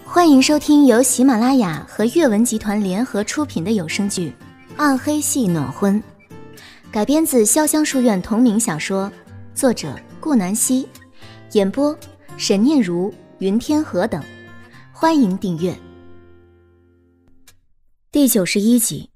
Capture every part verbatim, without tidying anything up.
欢迎收听由喜马拉雅和阅文集团联合出品的有声剧《暗黑系暖婚》，改编自潇湘书院同名小说，作者顾南希，演播沈念如、云天河等。欢迎订阅。第九十一集。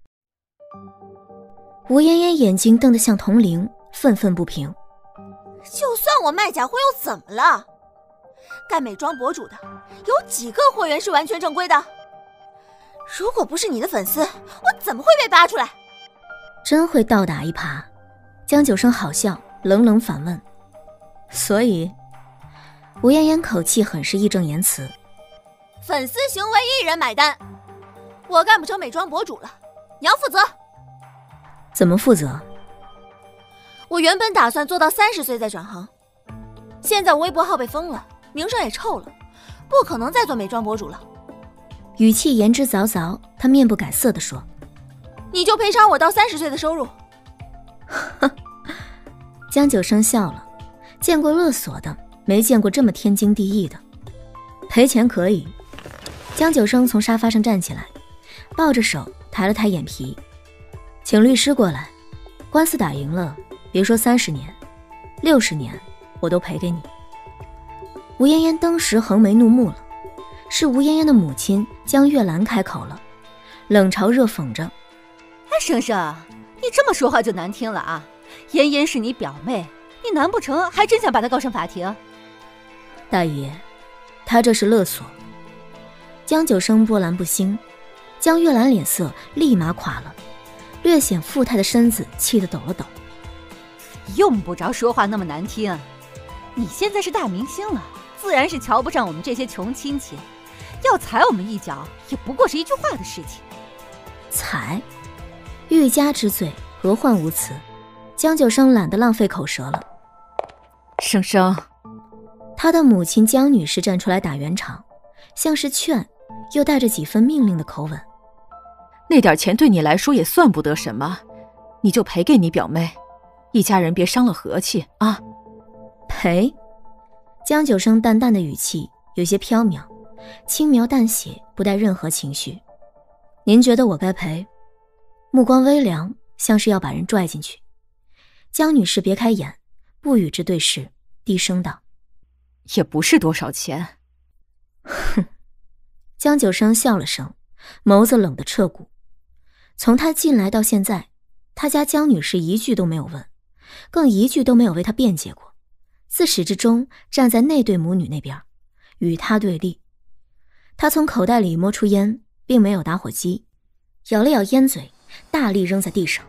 吴嫣嫣眼睛瞪得像铜铃，愤愤不平。 就算我卖假货又怎么了？干美妆博主的有几个货源是完全正规的？如果不是你的粉丝，我怎么会被扒出来？ 真会倒打一耙。江九生好笑，冷冷反问。所以吴嫣嫣口气很是义正言辞。 粉丝行为一人买单，我干不成美妆博主了，你要负责。 怎么负责？ 我原本打算做到三十岁再转行，现在我微博号被封了，名声也臭了，不可能再做美妆博主了。 语气言之凿凿，他面不改色地说： 你就赔偿我到三十岁的收入。 江九生笑了，见过勒索的，没见过这么天经地义的。赔钱可以。江九生从沙发上站起来，抱着手抬了抬眼皮。请律师过来，官司打赢了，别说三十年，六十年我都赔给你。吴嫣嫣当时横眉怒目了，是吴嫣嫣的母亲江月兰开口了，冷嘲热讽着： 哎，生生，你这么说话就难听了啊！嫣嫣是你表妹，你难不成还真想把她告上法庭？ 大爷，他这是勒索。江九生波澜不兴，江月兰脸色立马垮了，略显富态的身子气得抖了抖。 用不着说话那么难听，你现在是大明星了，自然是瞧不上我们这些穷亲戚，要踩我们一脚也不过是一句话的事情。 踩？欲加之罪，何患无辞？江九生懒得浪费口舌了。 生生， 他的母亲江女士站出来打圆场，像是劝，又带着几分命令的口吻。 那点钱对你来说也算不得什么，你就赔给你表妹，一家人别伤了和气啊。 赔？江九生淡淡的语气有些飘渺，轻描淡写，不带任何情绪。您觉得我该赔？目光微凉，像是要把人拽进去。江女士别开眼，不与之对视，低声道： 也不是多少钱。 哼。江九生笑了声，眸子冷得彻骨。从他进来到现在，他家江女士一句都没有问，更一句都没有为他辩解过，自始至终站在那对母女那边，与他对立。他从口袋里摸出烟，并没有打火机，咬了咬烟嘴，大力扔在地上。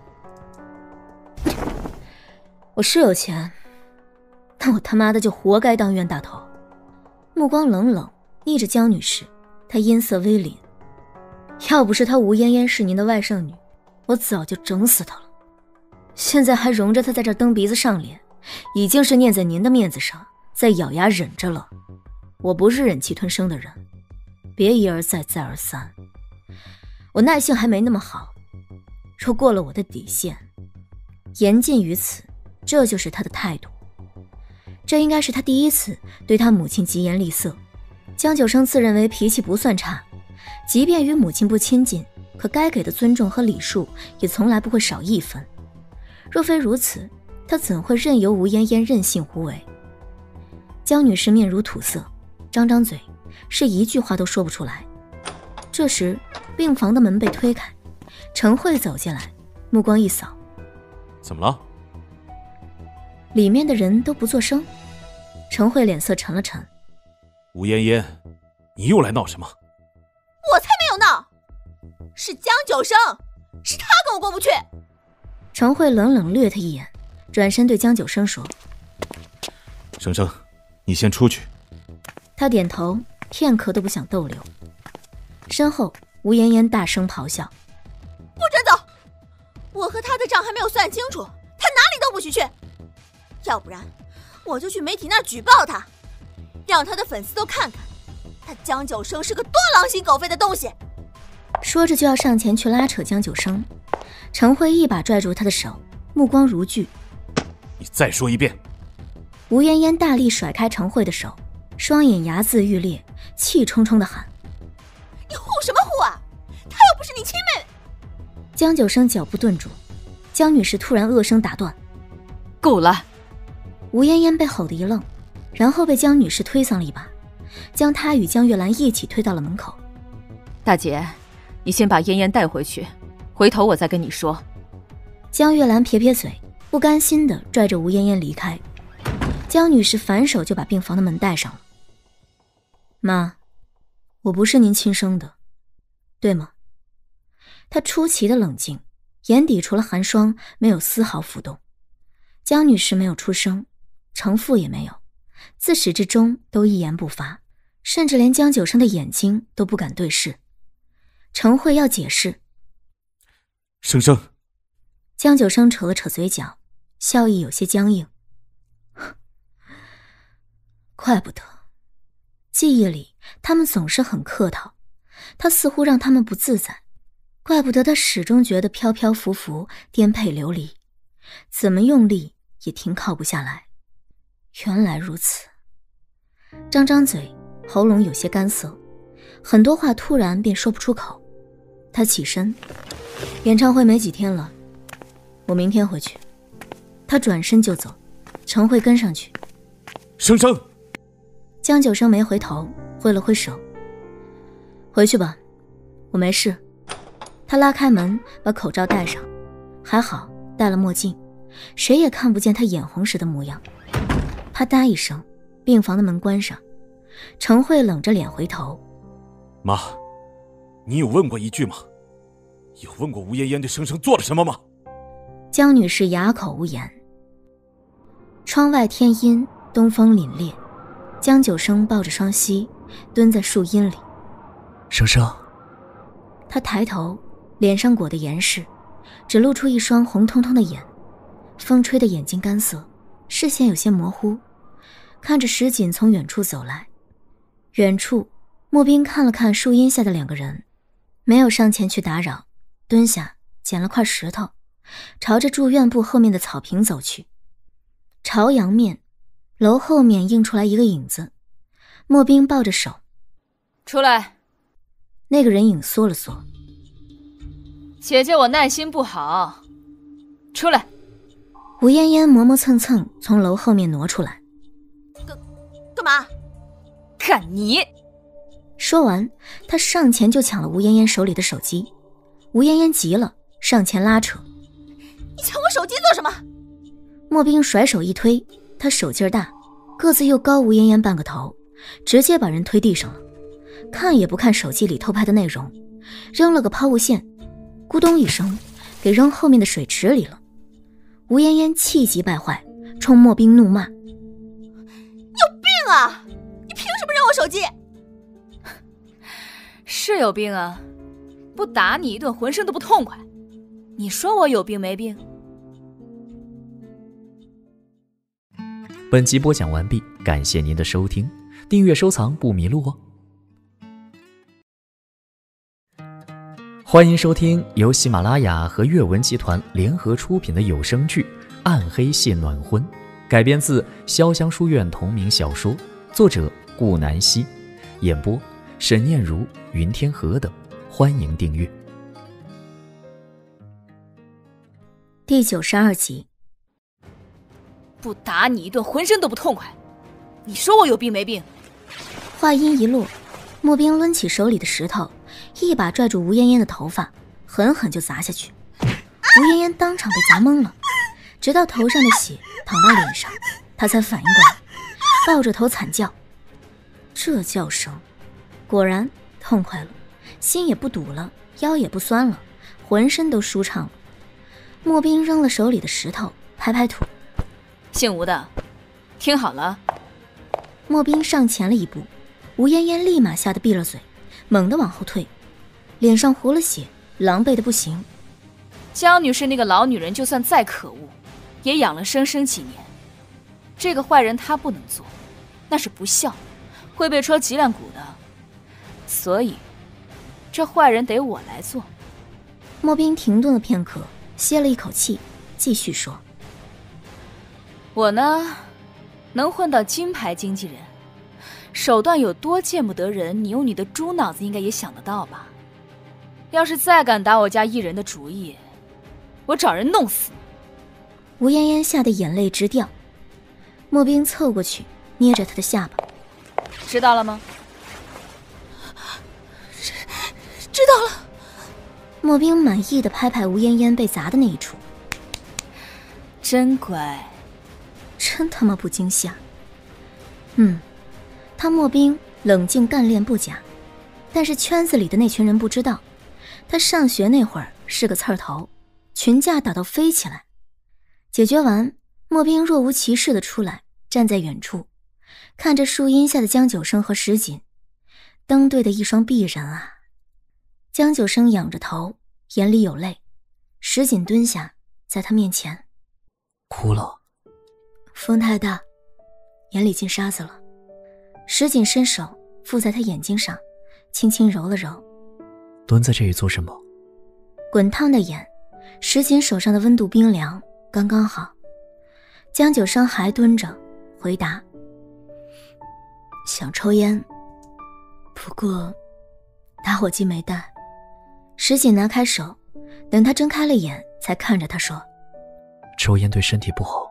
我是有钱，那我他妈的就活该当冤大头。目光冷冷睨着江女士，他音色微凛。要不是她吴嫣嫣是您的外甥女，我早就整死她了。现在还容着她在这蹬鼻子上脸，已经是念在您的面子上，再咬牙忍着了。我不是忍气吞声的人，别一而再再而三。我耐性还没那么好，若过了我的底线，言尽于此，这就是他的态度。这应该是他第一次对他母亲疾言厉色。江九生自认为脾气不算差，即便与母亲不亲近，可该给的尊重和礼数也从来不会少一分。若非如此，他怎会任由吴嫣嫣任性胡为？江女士面如土色，张张嘴，是一句话都说不出来。这时病房的门被推开，陈慧走进来，目光一扫。 怎么了？ 里面的人都不作声。陈慧脸色沉了沉。 吴嫣嫣，你又来闹什么？ 我才没有闹，是江九生，是他跟我过不去。 陈慧冷冷掠他一眼，转身对江九生说： 生生，你先出去。 他点头，片刻都不想逗留。身后吴嫣嫣大声咆哮： 不准走！我和他的账还没有算清楚，他哪里都不许去。要不然我就去媒体那儿举报他，让他的粉丝都看看他江九生是个多狼心狗肺的东西。 说着就要上前去拉扯江九生，陈慧一把拽住他的手，目光如炬： 你再说一遍！ 吴嫣嫣大力甩开陈慧的手，双眼睚眦欲裂， 气冲冲地喊：“ 你护什么护啊？她又不是你亲妹妹！” 江九生脚步顿住，江女士突然恶声打断：“ 够了！” 吴嫣嫣被吼得一愣，然后被江女士推搡了一把，将她与江月兰一起推到了门口。 大姐，你先把嫣嫣带回去，回头我再跟你说。 江月兰撇撇嘴，不甘心地拽着吴嫣嫣离开。江女士反手就把病房的门带上了。妈，我不是您亲生的，对吗？她出奇的冷静，眼底除了寒霜，没有丝毫浮动。江女士没有出声，程父也没有，自始至终都一言不发，甚至连江九生的眼睛都不敢对视。程慧要解释， 生生。 江九生扯了扯嘴角，笑意有些僵硬。怪不得，记忆里他们总是很客套，他似乎让他们不自在，怪不得他始终觉得飘飘浮浮，颠沛流离，怎么用力也停靠不下来。原来如此。张张嘴，喉咙有些干涩，很多话突然便说不出口。他起身，演唱会没几天了，我明天回去。他转身就走，程慧跟上去。 生生。 江九生没回头，挥了挥手。回去吧，我没事。他拉开门，把口罩戴上，还好戴了墨镜，谁也看不见他眼红时的模样。啪嗒一声，病房的门关上。程慧冷着脸回头： 妈，你有问过一句吗？有问过吴嫣嫣对生生做了什么吗？ 江女士哑口无言。窗外天阴，东风凛冽，江九生抱着双膝蹲在树荫里。 生生。 他抬头，脸上裹得严实，只露出一双红彤彤的眼，风吹的眼睛干涩，视线有些模糊，看着石锦从远处走来。远处莫冰看了看树荫下的两个人，没有上前去打扰，蹲下捡了块石头，朝着住院部后面的草坪走去。朝阳面，楼后面映出来一个影子，莫冰抱着手： 出来。 那个人影缩了缩： 姐姐我耐心不好，出来。 吴嫣嫣磨磨蹭蹭从楼后面挪出来。 干干嘛？ 干你！ 说完，他上前就抢了吴嫣嫣手里的手机。吴嫣嫣急了，上前拉扯： 你抢我手机做什么？ 莫冰甩手一推，他手劲儿大，个子又高吴嫣嫣半个头，直接把人推地上了，看也不看手机里偷拍的内容，扔了个抛物线，咕咚一声给扔后面的水池里了。吴嫣嫣气急败坏，冲莫冰怒骂： 你有病啊！你凭什么扔我手机？ 是有病啊，不打你一顿浑身都不痛快。你说我有病没病？ 本集播讲完毕，感谢您的收听，订阅收藏不迷路哦。欢迎收听由喜马拉雅和阅文集团联合出品的有声剧《暗黑谢暖婚》，改编自潇湘书院同名小说，作者顾南希，演播沈念如、云天河等，欢迎订阅。 第九十二集。 不打你一顿浑身都不痛快，你说我有病没病？ 话音一落，莫冰抡起手里的石头，一把拽住吴嫣嫣的头发，狠狠就砸下去。吴嫣嫣当场被砸懵了，直到头上的血淌到脸上，她才反应过来，抱着头惨叫。这叫声，果然痛快了，心也不堵了，腰也不酸了，浑身都舒畅了。莫冰扔了手里的石头，拍拍土： 姓吴的，听好了。 莫冰上前了一步，吴嫣嫣立马吓得闭了嘴，猛地往后退，脸上糊了血，狼狈的不行。 江女士那个老女人就算再可恶，也养了生生几年，这个坏人她不能做，那是不孝，会被戳脊梁骨的，所以这坏人得我来做。 莫冰停顿了片刻，歇了一口气，继续说： 我呢，能混到金牌经纪人， 手段有多见不得人，你用你的猪脑子应该也想得到吧？要是再敢打我家艺人的主意，我找人弄死你！ 吴嫣嫣吓得眼泪直掉。莫冰凑过去捏着她的下巴， 知道了吗？ 知知道了。 莫冰满意的拍拍吴嫣嫣被砸的那一处， 真乖， 真他妈不惊吓。嗯，他莫冰冷静干练不假，但是圈子里的那群人不知道，他上学那会儿是个刺儿头，群架打到飞起来。解决完，莫冰若无其事的出来，站在远处，看着树荫下的江九生和石锦，登对的一双璧人啊。江九生仰着头，眼里有泪，石锦蹲下，在他面前哭了。 风太大，眼里进沙子了。石锦伸手附在他眼睛上，轻轻揉了揉。 蹲在这里做什么？ 滚烫的眼，石锦手上的温度冰凉，刚刚好。江九生还蹲着，回答：想抽烟，不过打火机没带。石锦拿开手，等他睁开了眼，才看着他说： 抽烟对身体不好。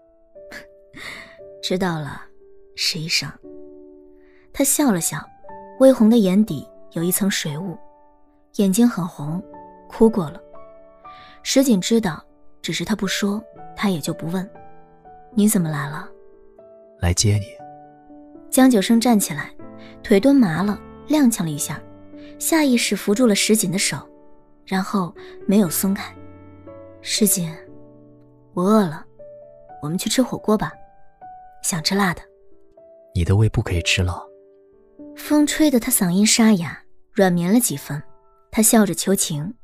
知道了，石医生。他笑了笑，微红的眼底有一层水雾，眼睛很红，哭过了。石锦知道，只是他不说，他也就不问。你怎么来了？ 来接你。 江九生站起来，腿蹲麻了，踉跄了一下，下意识扶住了石锦的手，然后没有松开。石锦，我饿了，我们去吃火锅吧。想吃辣的。 你的胃不可以吃辣。 风吹得他嗓音沙哑，软绵了几分。他笑着求情。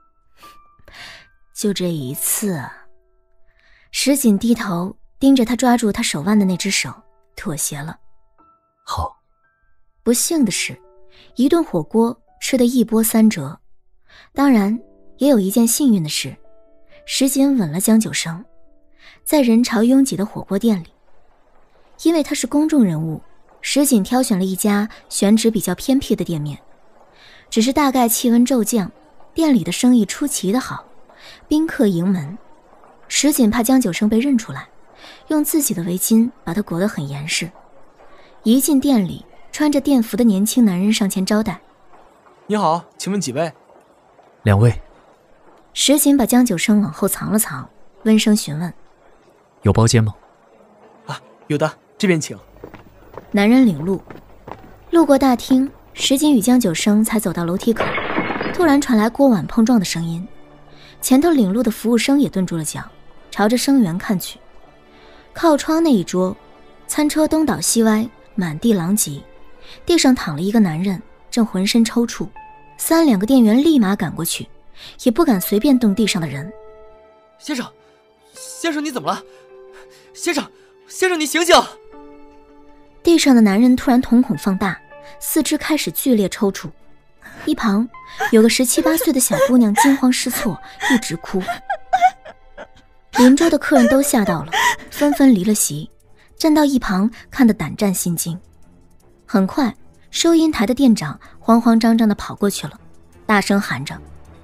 就这一次啊。石锦低头盯着他抓住他手腕的那只手，妥协了。 好。 不幸的是，一顿火锅吃得一波三折。当然，也有一件幸运的事，石锦吻了江九生，在人潮拥挤的火锅店里。因为他是公众人物，石锦挑选了一家选址比较偏僻的店面。只是大概气温骤降，店里的生意出奇的好，宾客盈门。石锦怕江九生被认出来，用自己的围巾把他裹得很严实。一进店里，穿着店服的年轻男人上前招待。 你好，请问几位？ 两位。 石锦把江九生往后藏了藏，温声询问： 有包间吗？ 啊，有的，这边请。 男人领路。路过大厅，石锦与江九生才走到楼梯口，突然传来锅碗碰撞的声音。前头领路的服务生也顿住了脚，朝着声源看去。靠窗那一桌，餐车东倒西歪，满地狼藉，地上躺了一个男人，正浑身抽搐。三两个店员立马赶过去，也不敢随便动地上的人。 先生，先生你怎么了？先生，先生你醒醒！ 地上的男人突然瞳孔放大，四肢开始剧烈抽搐。一旁有个十七八岁的小姑娘惊慌失措，一直哭。邻桌的客人都吓到了，纷纷离了席，站到一旁看得胆战心惊。很快，收银台的店长慌慌张张地跑过去了，大声喊着：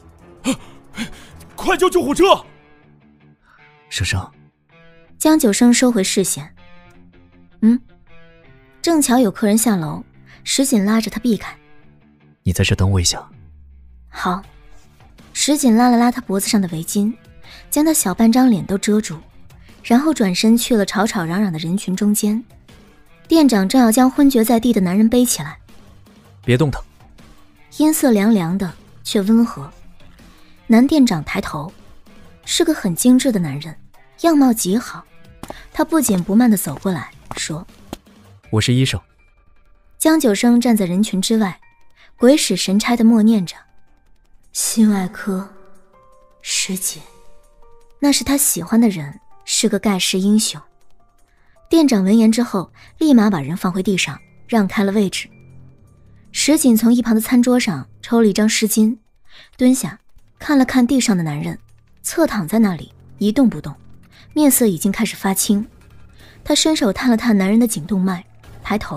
快叫救护车！ 生生。 江九生收回视线。嗯，正巧有客人下楼，石锦拉着他避开。 你在这等我一下。 好。石锦拉了拉他脖子上的围巾，将他小半张脸都遮住，然后转身去了吵吵嚷嚷的人群中间。店长正要将昏厥在地的男人背起来。 别动他。 音色凉凉的，却温和。男店长抬头，是个很精致的男人，样貌极好。他不紧不慢地走过来，说： 我是医生。 江九生站在人群之外，鬼使神差地默念着：心外科石锦。那是他喜欢的人，是个盖世英雄。店长闻言之后，立马把人放回地上，让开了位置。石锦从一旁的餐桌上抽了一张湿巾，蹲下看了看地上的男人，侧躺在那里一动不动，面色已经开始发青。他伸手探了探男人的颈动脉，抬头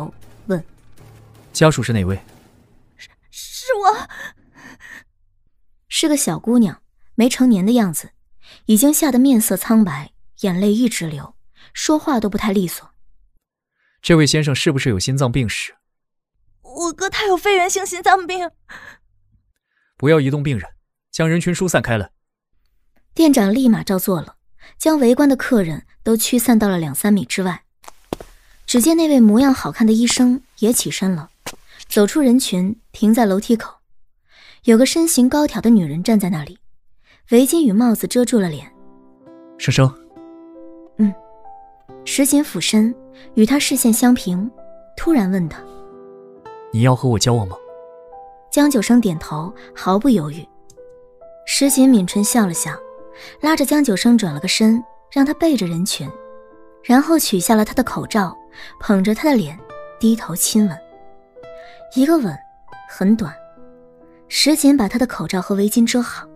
问：“ 家属是哪位？”“ 是是我。” 是个小姑娘，没成年的样子，已经吓得面色苍白，眼泪一直流，说话都不太利索。 “这位先生是不是有心脏病史？”“ 我哥他有肺源性心脏病。”“ 不要移动病人，将人群疏散开来。” 店长立马照做了，将围观的客人都驱散到了两三米之外。只见那位模样好看的医生也起身了，走出人群，停在楼梯口。有个身形高挑的女人站在那里，围巾与帽子遮住了脸。 “生生。”“ 嗯。”石锦俯身与他视线相平，突然问他：“ 你要和我交往吗？” 江九生点头，毫不犹豫。石锦抿唇笑了笑，拉着江九生转了个身，让他背着人群，然后取下了他的口罩，捧着他的脸，低头亲吻。一个吻很短，石锦把他的口罩和围巾遮好。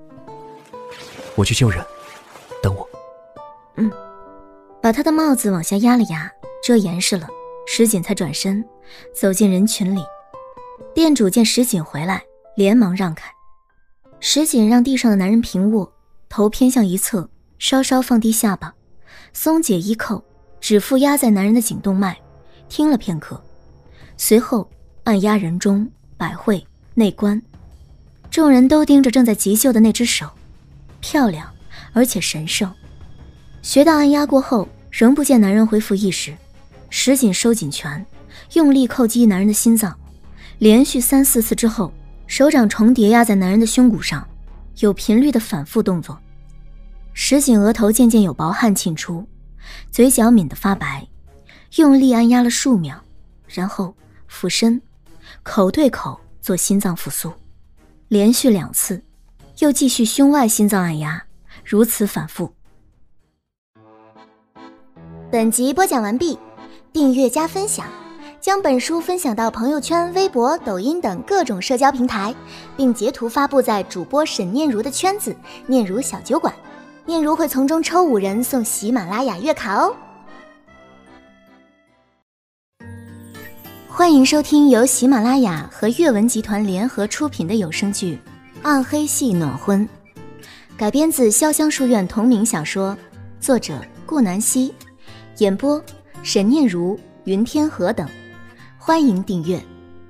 “我去救人，等我。”“ 嗯。”把他的帽子往下压了压，遮严实了，石锦才转身走进人群里。店主见石锦回来，连忙让开。石锦让地上的男人平卧，头偏向一侧，稍稍放低下巴，松解衣扣，指腹压在男人的颈动脉，听了片刻，随后按压人中、百会、内关。众人都盯着正在急救的那只手，漂亮而且神圣。穴道按压过后，仍不见男人恢复意识，石锦收紧拳，用力叩击男人的心脏，连续三四次之后，手掌重叠压在男人的胸骨上，有频率的反复动作。石锦额头渐渐有薄汗沁出，嘴角抿得发白，用力按压了数秒，然后俯身，口对口做心脏复苏，连续两次，又继续胸外心脏按压，如此反复。 本集播讲完毕，订阅加分享，将本书分享到朋友圈、微博、抖音等各种社交平台，并截图发布在主播沈念如的圈子念如小酒馆，念如会从中抽五人送喜马拉雅月卡哦。 欢迎收听由喜马拉雅和阅文集团联合出品的有声剧《暗黑系暖婚》，改编自潇湘书院同名小说，作者顾南希，演播沈念如、云天河等，欢迎订阅。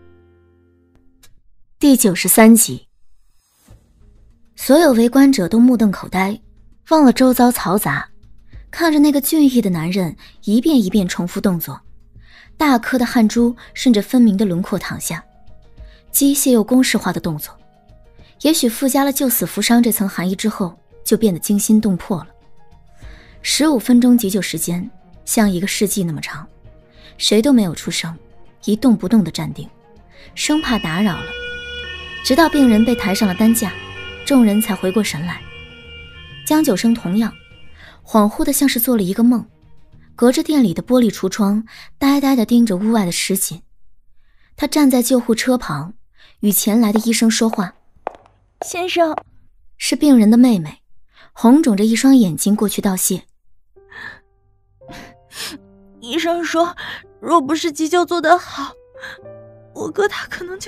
第九十三集，所有围观者都目瞪口呆，忘了周遭嘈杂，看着那个俊逸的男人一遍一遍重复动作，大颗的汗珠顺着分明的轮廓淌下，机械又公式化的动作，也许附加了救死扶伤这层含义之后，就变得惊心动魄了。十五分钟急救时间像一个世纪那么长，谁都没有出声，一动不动地站定，生怕打扰了。直到病人被抬上了担架，众人才回过神来。江九生同样恍惚的像是做了一个梦，隔着店里的玻璃橱窗呆呆地盯着屋外的石锦。他站在救护车旁，与前来的医生说话。 先生， 是病人的妹妹，红肿着一双眼睛过去道谢。 医生说，若不是急救做得好，我哥他可能就……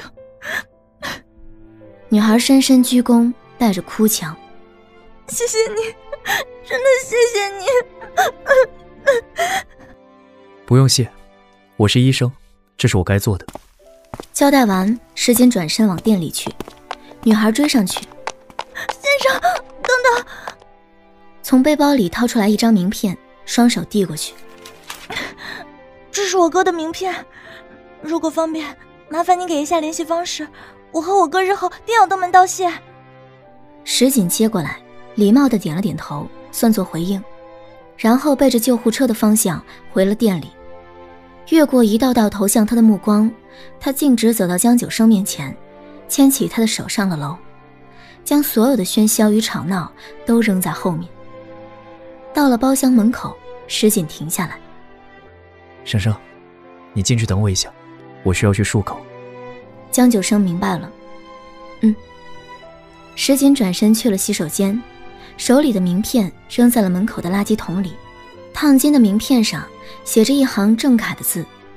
女孩深深鞠躬，带着哭腔。 谢谢你，真的谢谢你。 不用谢，我是医生，这是我该做的。 交代完，石锦转身往店里去，女孩追上去。 先生，等等！ 从背包里掏出来一张名片，双手递过去。 这是我哥的名片，如果方便，麻烦你给一下联系方式，我和我哥日后定要登门道谢。 石锦接过来，礼貌地点了点头，算作回应，然后背着救护车的方向回了店里。越过一道道投向他的目光，他径直走到江九生面前，牵起他的手上了楼，将所有的喧嚣与吵闹都扔在后面。到了包厢门口，石锦停下来。 生生，你进去等我一下，我需要去漱口。 江九生明白了。嗯。石锦转身去了洗手间，手里的名片扔在了门口的垃圾桶里。烫金的名片上写着一行郑恺的字：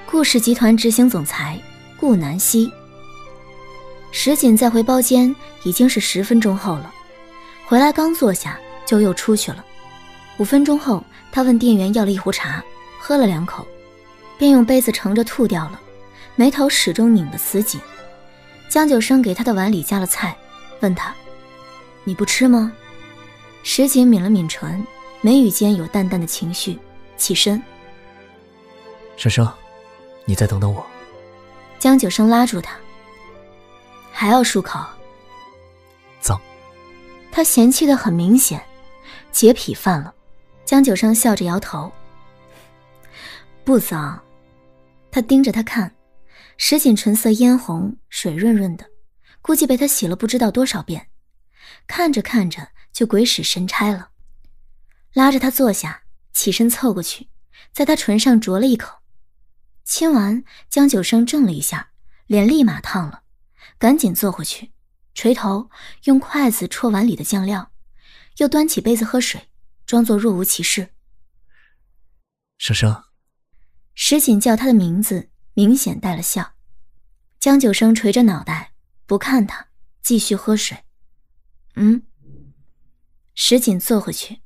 顾氏集团执行总裁顾南希。石锦再回包间已经是十分钟后了，回来刚坐下就又出去了。五分钟后，他问店员要了一壶茶，喝了两口，便用杯子盛着吐掉了，眉头始终拧得死紧。江九生给他的碗里加了菜，问他：“你不吃吗？”石锦抿了抿唇，眉宇间有淡淡的情绪，起身：“ 生生，你再等等我。” 江九生拉住他：“还要漱口？ 脏。” 他嫌弃得很明显，洁癖犯了。江九生笑着摇头：“不脏。”他盯着他看，石锦唇色嫣红，水润润的，估计被他洗了不知道多少遍。看着看着就鬼使神差了，拉着他坐下，起身凑过去，在他唇上啄了一口。亲完，江九生怔了一下，脸立马烫了，赶紧坐回去，垂头用筷子戳碗里的酱料，又端起杯子喝水，装作若无其事。 生生。 石锦叫他的名字，明显带了笑。江九生垂着脑袋不看他，继续喝水。嗯。石锦坐回去。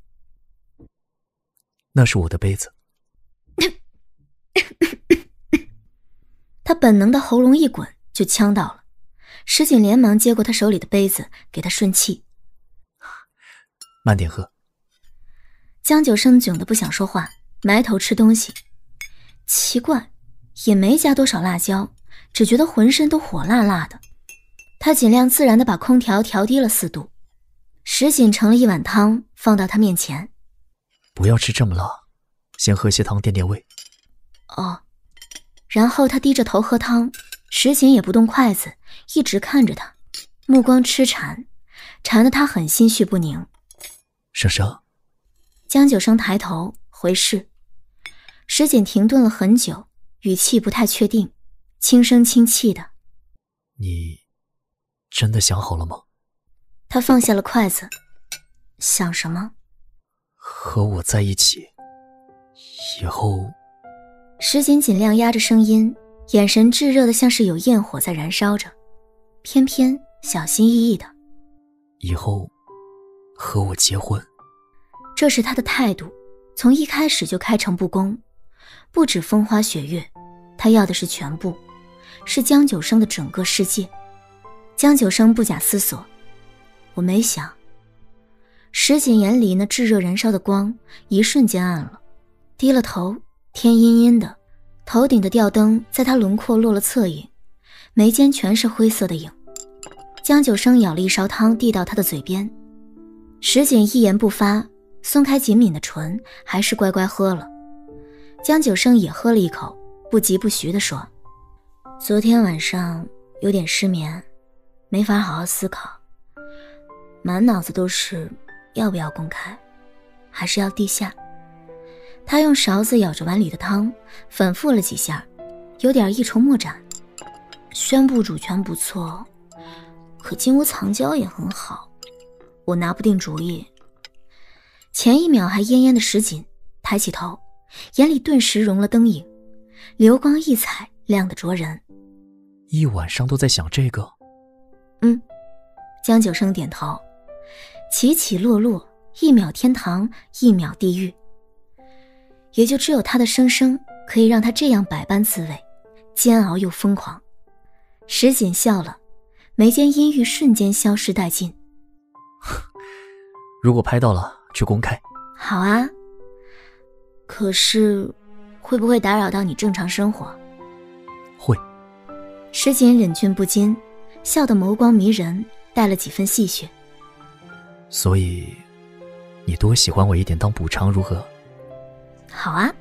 那是我的杯子。 他本能的喉咙一滚就呛到了，石锦连忙接过他手里的杯子给他顺气。 慢点喝。 江九生窘得不想说话，埋头吃东西。奇怪，也没加多少辣椒，只觉得浑身都火辣辣的。他尽量自然地把空调调低了四度。石锦盛了一碗汤放到他面前。 不要吃这么辣，先喝些汤垫垫胃。 哦。然后他低着头喝汤，石锦也不动筷子，一直看着他，目光痴缠，缠得他很心绪不宁。 生生。 江九生抬头回视。石锦停顿了很久，语气不太确定，轻声轻气的：“ 你真的想好了吗？” 他放下了筷子。想什么？ 和我在一起以后。 石锦尽量压着声音，眼神炙热的像是有焰火在燃烧着，偏偏小心翼翼的：“ 以后和我结婚。” 这是他的态度，从一开始就开诚布公，不止风花雪月，他要的是全部，是江九生的整个世界。江九生不假思索：“我没想。”石锦眼里那炙热燃烧的光一瞬间暗了，低了头，天阴阴的，头顶的吊灯在他轮廓落了侧影，眉间全是灰色的影。江九生舀了一勺汤递到他的嘴边，石锦一言不发，松开紧抿的唇，还是乖乖喝了。江九生也喝了一口，不疾不徐地说：“昨天晚上有点失眠，没法好好思考，满脑子都是要不要公开，还是要地下。”他用勺子舀着碗里的汤，反复了几下，有点一筹莫展。宣布主权不错，可金屋藏娇也很好，我拿不定主意。前一秒还恹恹的石锦抬起头，眼里顿时融了灯影，流光溢彩，亮得灼人。 一晚上都在想这个？ 嗯，江九生点头。起起落落，一秒天堂，一秒地狱。也就只有他的生生可以让他这样百般滋味，煎熬又疯狂。石锦笑了，眉间阴郁瞬间消失殆尽。 如果拍到了去公开。 好啊，可是会不会打扰到你正常生活？ 会。 石锦忍俊不禁，笑得眸光迷人，带了几分戏谑。 所以你多喜欢我一点当补偿如何？ 好啊。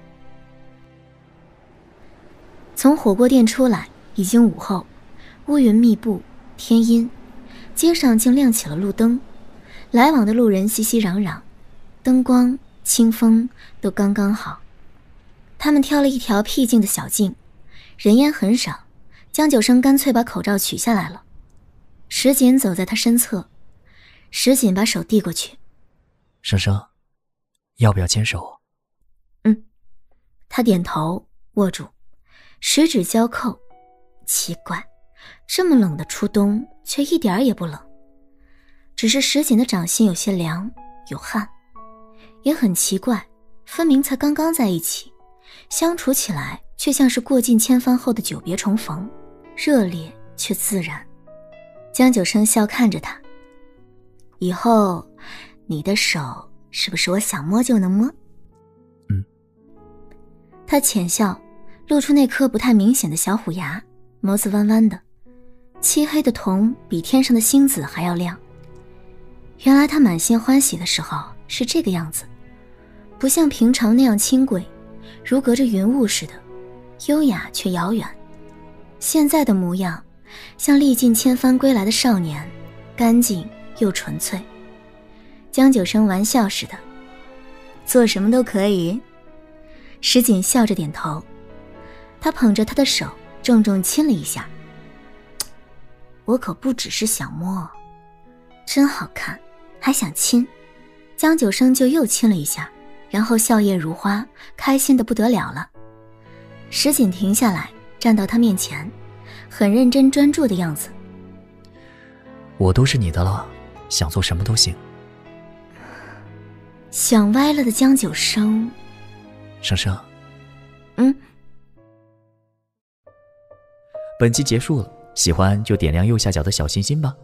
从火锅店出来已经午后，乌云密布，天阴，街上竟亮起了路灯，来往的路人熙熙攘攘，灯光清风都刚刚好。他们挑了一条僻静的小径，人烟很少，江九生干脆把口罩取下来了。石锦走在他身侧，石锦把手递过去。 生生，要不要牵手？ 嗯。他点头握住， 十指交扣，奇怪，这么冷的初冬却一点儿也不冷。只是石锦的掌心有些凉，有汗，也很奇怪，分明才刚刚在一起，相处起来却像是过尽千帆后的久别重逢，热烈却自然。江九生笑看着他，以后你的手是不是我想摸就能摸？ 嗯。 他浅笑，露出那颗不太明显的小虎牙，眸子弯弯的，漆黑的瞳比天上的星子还要亮。原来他满心欢喜的时候是这个样子，不像平常那样轻贵，如隔着云雾似的，优雅却遥远。现在的模样像历尽千帆归来的少年，干净又纯粹。江九生玩笑似的，做什么都可以。石锦笑着点头，他捧着他的手重重亲了一下。我可不只是想摸，真好看，还想亲。江九生就又亲了一下，然后笑靥如花，开心得不得了了。石锦停下来，站到他面前，很认真专注的样子。 我都是你的了，想做什么都行。 想歪了的江九生。 生生。 嗯。 本集结束了，喜欢就点亮右下角的小心心吧。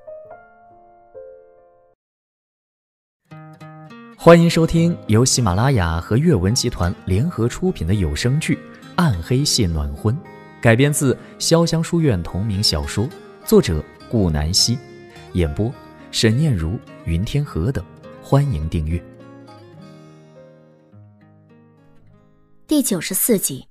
欢迎收听由喜马拉雅和阅文集团联合出品的有声剧《暗黑谢暖婚》，改编自潇湘书院同名小说，作者顾南希，演播沈念如、云天河等。欢迎订阅。 第九十四集。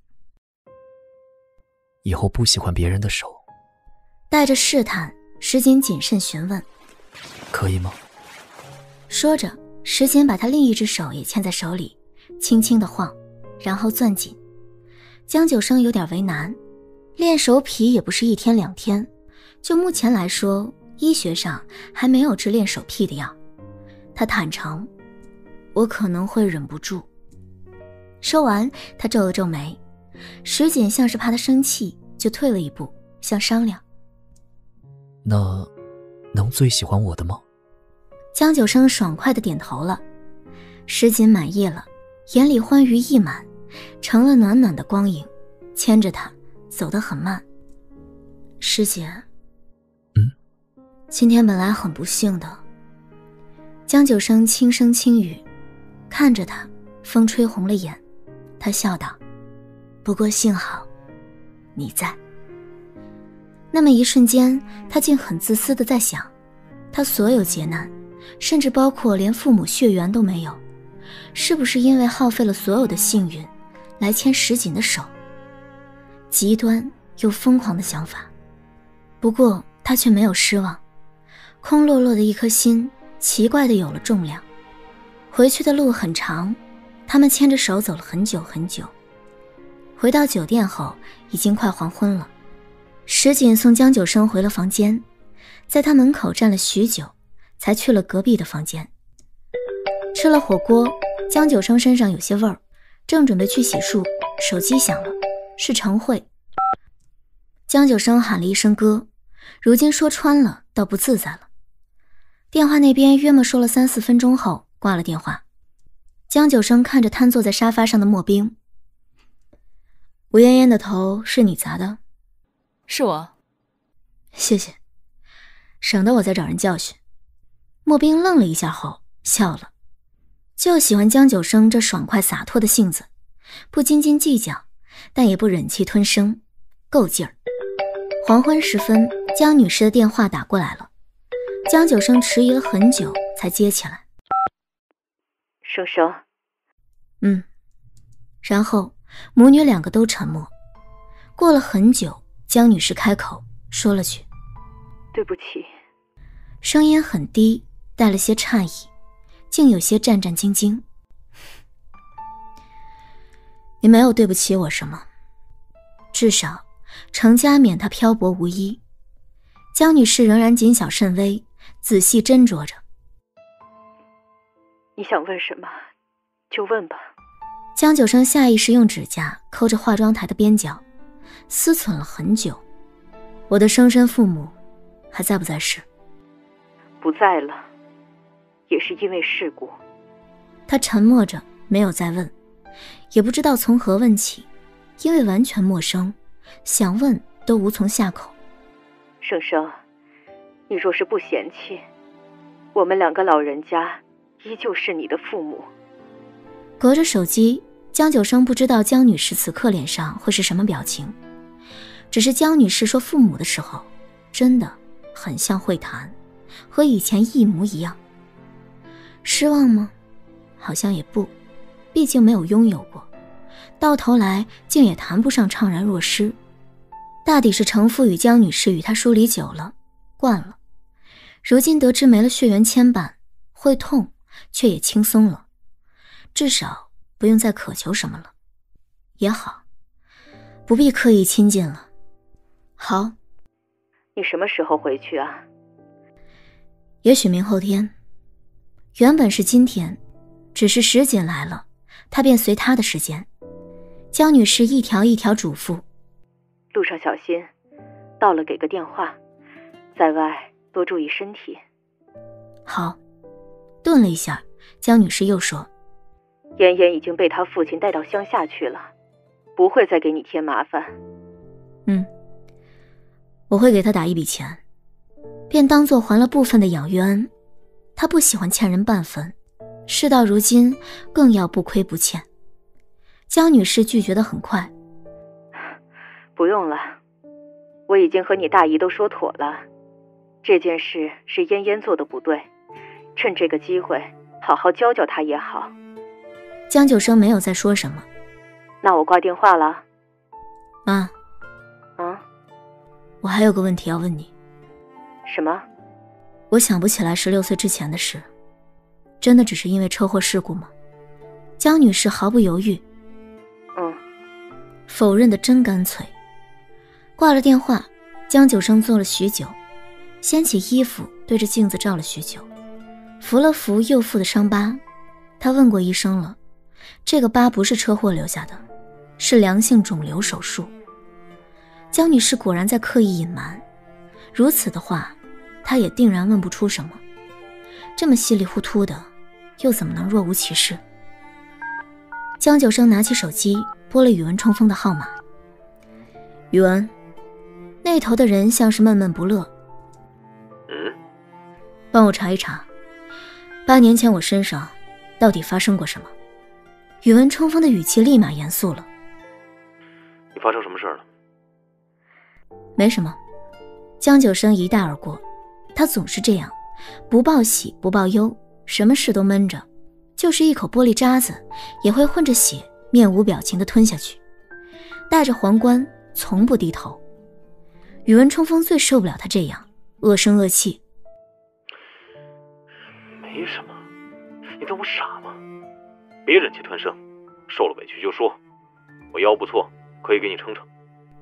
以后不喜欢别人的手。 带着试探，石锦谨慎询问： 可以吗？ 说着，石锦把他另一只手也牵在手里，轻轻地晃，然后攥紧。江九生有点为难，练手癖也不是一天两天，就目前来说，医学上还没有治练手癖的药。他坦诚：我可能会忍不住。说完，他皱了皱眉，石锦像是怕他生气，就退了一步，想商量。 那能最喜欢我的吗？ 江九生爽快地点头了。石锦满意了，眼里欢愉溢满，成了暖暖的光影，牵着他走得很慢。师姐。 嗯。 今天本来很不幸的。江九生轻声轻语，看着他，风吹红了眼。他笑道：不过幸好你在。那么一瞬间，他竟很自私地在想，他所有劫难，甚至包括连父母血缘都没有，是不是因为耗费了所有的幸运来牵石锦的手？极端又疯狂的想法。不过他却没有失望，空落落的一颗心奇怪地有了重量。回去的路很长，他们牵着手走了很久很久。回到酒店后，已经快黄昏了。石锦送江九生回了房间，在他门口站了许久，才去了隔壁的房间。吃了火锅，江九生身上有些味儿，正准备去洗漱，手机响了，是程慧。江九生喊了一声哥，如今说穿了，倒不自在了。电话那边约莫说了三四分钟后，挂了电话。江九生看着瘫坐在沙发上的莫冰。吴嫣嫣的头是你砸的？ 是我。 谢谢，省得我再找人教训。莫冰愣了一下后笑了，就喜欢江九生这爽快洒脱的性子，不斤斤计较，但也不忍气吞声，够劲儿。黄昏时分，江女士的电话打过来了，江九生迟疑了很久才接起来。 生生。 嗯。然后母女两个都沉默。过了很久，江女士开口说了句： 对不起。 声音很低，带了些诧异，竟有些战战兢兢。你没有对不起我什么，至少程家免他漂泊无依。江女士仍然谨小慎微，仔细斟酌着。 你想问什么就问吧。 江九生下意识用指甲抠着化妆台的边角， 思忖了很久。我的生身父母还在不在世？ 不在了，也是因为事故。 他沉默着，没有再问，也不知道从何问起，因为完全陌生，想问都无从下口。 生生，你若是不嫌弃，我们两个老人家依旧是你的父母。 隔着手机，江九生不知道江女士此刻脸上会是什么表情，只是江女士说父母的时候，真的很像会谈，和以前一模一样。失望吗？好像也不，毕竟没有拥有过，到头来竟也谈不上怅然若失。大抵是程父与江女士与他疏离久了，惯了，如今得知没了血缘牵绊，会痛，却也轻松了，至少不用再渴求什么了。也好，不必刻意亲近了。好。 你什么时候回去啊？ 也许明后天。原本是今天，只是石锦来了，他便随他的时间。江女士一条一条嘱咐： 路上小心，到了给个电话，在外多注意身体。 好。顿了一下，江女士又说： 嫣嫣已经被她父亲带到乡下去了，不会再给你添麻烦。 嗯，我会给她打一笔钱，便当作还了部分的养育恩。她不喜欢欠人半分，事到如今更要不亏不欠。江女士拒绝得很快： 不用了，我已经和你大姨都说妥了，这件事是嫣嫣做的不对，趁这个机会好好教教她也好。 江九生没有再说什么。 那我挂电话了。 妈。 啊？ 我还有个问题要问你。 什么？ 我想不起来十六岁之前的事，真的只是因为车祸事故吗？江女士毫不犹豫。 嗯。 否认的真干脆。挂了电话，江九生坐了许久，掀起衣服对着镜子照了许久，扶了扶右腹的伤疤。他问过医生了，这个疤不是车祸留下的，是良性肿瘤手术。江女士果然在刻意隐瞒，如此的话他也定然问不出什么，这么稀里糊涂的，又怎么能若无其事？江九生拿起手机拨了宇文冲锋的号码。宇文，那头的人像是闷闷不乐。 嗯， 帮我查一查，八年前我身上到底发生过什么？宇文冲锋的语气立马严肃了。 你发生什么事了？ 没什么。江九生一带而过。他总是这样，不报喜不报忧，什么事都闷着，就是一口玻璃渣子也会混着血面无表情地吞下去，戴着皇冠从不低头。宇文冲锋最受不了他这样恶声恶气。 没什么，你当我傻吗？别忍气吞声，受了委屈就说，我腰不错，可以给你撑撑。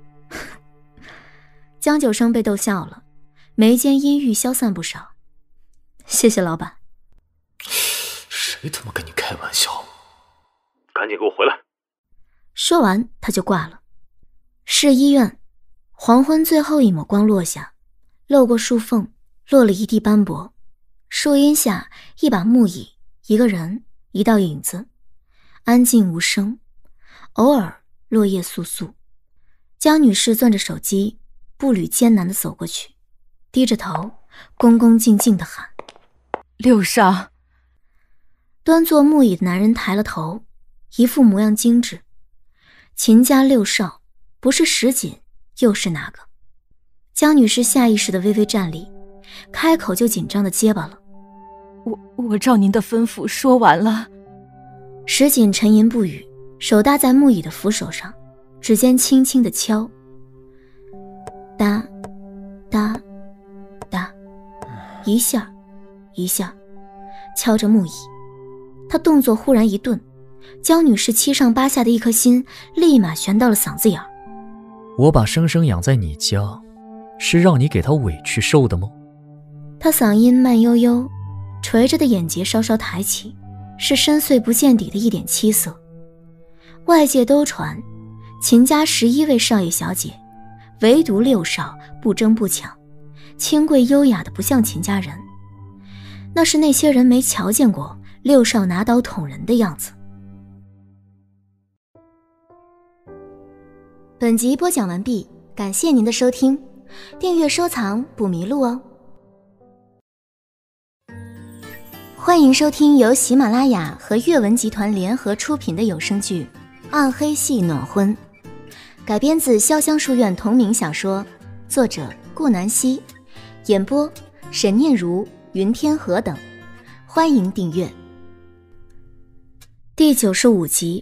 江九生被逗笑了，眉间阴郁消散不少。谢谢老板。 谁他妈跟你开玩笑？ 赶紧给我回来。 说完他就挂了。市医院，黄昏最后一抹光落下，漏过树缝，落了一地斑驳。树荫下一把木椅，一个人，一道影子，安静无声，偶尔落叶簌簌。江女士攥着手机，步履艰难地走过去，低着头恭恭敬敬地喊： 六少。 端坐木椅的男人抬了头，一副模样精致。秦家六少，不是石锦又是哪个？江女士下意识地微微站立，开口就紧张地结巴了： 我我照您的吩咐说完了。 石锦沉吟不语，手搭在木椅的扶手上，指尖轻轻地敲，哒哒哒，一下一下敲着木椅。他动作忽然一顿，江女士七上八下的一颗心立马悬到了嗓子眼儿。 我把生生养在你家，是让你给他委屈受的吗？ 他嗓音慢悠悠，垂着的眼睫稍稍抬起，是深邃不见底的一点七色。外界都传秦家十一位少爷小姐，唯独六少不争不抢，清贵优雅的不像秦家人。那是那些人没瞧见过六少拿刀捅人的样子。本集播讲完毕，感谢您的收听，订阅收藏不迷路哦。欢迎收听由喜马拉雅和阅文集团联合出品的有声剧《暗黑系暖婚》，改编自潇湘书院同名小说，作者顾南希，演播沈念如、云天河等。欢迎订阅。第九十五集。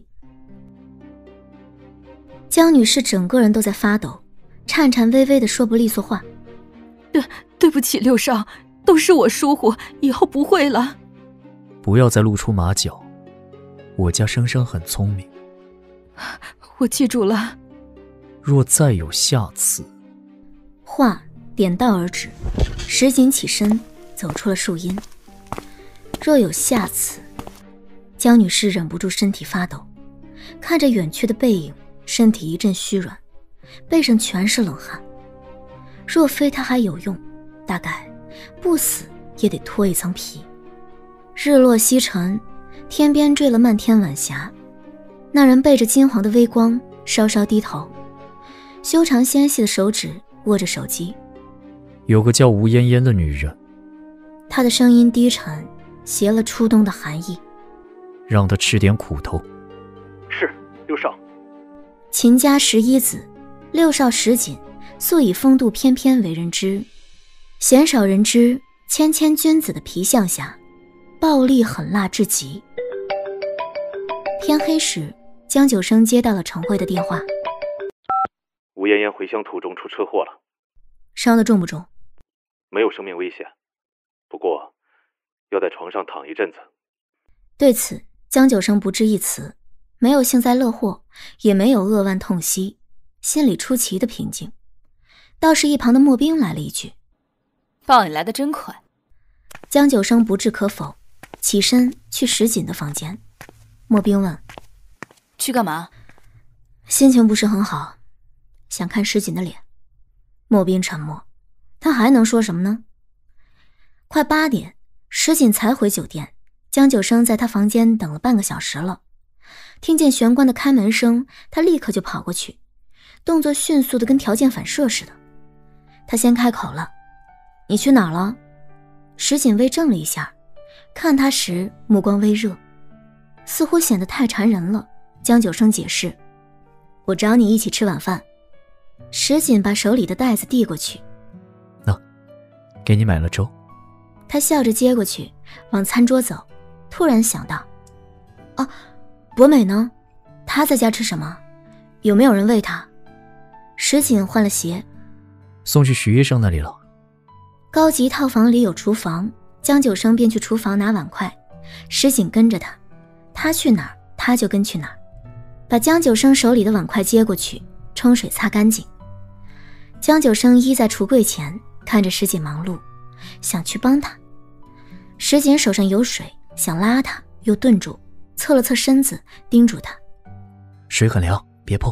江女士整个人都在发抖，颤颤巍巍地说不利索话。 对对不起，六少，都是我疏忽，以后不会了。 不要再露出马脚，我家生生很聪明。 我记住了。 若再有下次…… 话点到而止，石井起身走出了树荫。若有下次，江女士忍不住身体发抖，看着远去的背影，身体一阵虚软，背上全是冷汗。若非她还有用，大概不死也得脱一层皮。日落西沉，天边坠了漫天晚霞。那人背着金黄的微光，稍稍低头，修长纤细的手指握着手机。 有个叫吴嫣嫣的女人。 她的声音低沉，携了初冬的寒意。 让她吃点苦头。 是，六少。 秦家十一子，六少石锦，素以风度翩翩为人知。鲜少人知，谦谦君子的皮相下，暴力狠辣至极。天黑时，江九生接到了程慧的电话。 吴嫣嫣回乡途中出车祸了。 伤得重不重？ 没有生命危险，不过要在床上躺一阵子。 对此，江九生不置一词，没有幸灾乐祸，也没有扼腕痛惜，心里出奇的平静。倒是一旁的莫冰来了一句：“ 报你来得真快。” 江九生不置可否，起身去石锦的房间。莫冰问：“ 去干嘛？” 心情不是很好，想看石锦的脸。莫冰沉默，他还能说什么呢？快八点，石锦才回酒店，江九生在他房间等了半个小时了。听见玄关的开门声，他立刻就跑过去，动作迅速的跟条件反射似的。他先开口了：“你去哪儿了？”石锦微怔了一下，看他时目光微热，似乎显得太缠人了。江九生解释：“我找你一起吃晚饭。”石锦把手里的袋子递过去：“ 那，给你买了粥。” 他笑着接过去，往餐桌走，突然想到：“哦，博美呢？她在家吃什么？有没有人喂她？”石锦换了鞋：“ 送去徐医生那里了。” 高级套房里有厨房，江九生便去厨房拿碗筷，石锦跟着他，他去哪儿他就跟去哪儿，把江九生手里的碗筷接过去，冲水擦干净。江九生依在橱柜前，看着石锦忙碌，想去帮他。石锦手上有水，想拉他，又顿住，侧了侧身子，叮嘱他：“ 水很凉，别碰。”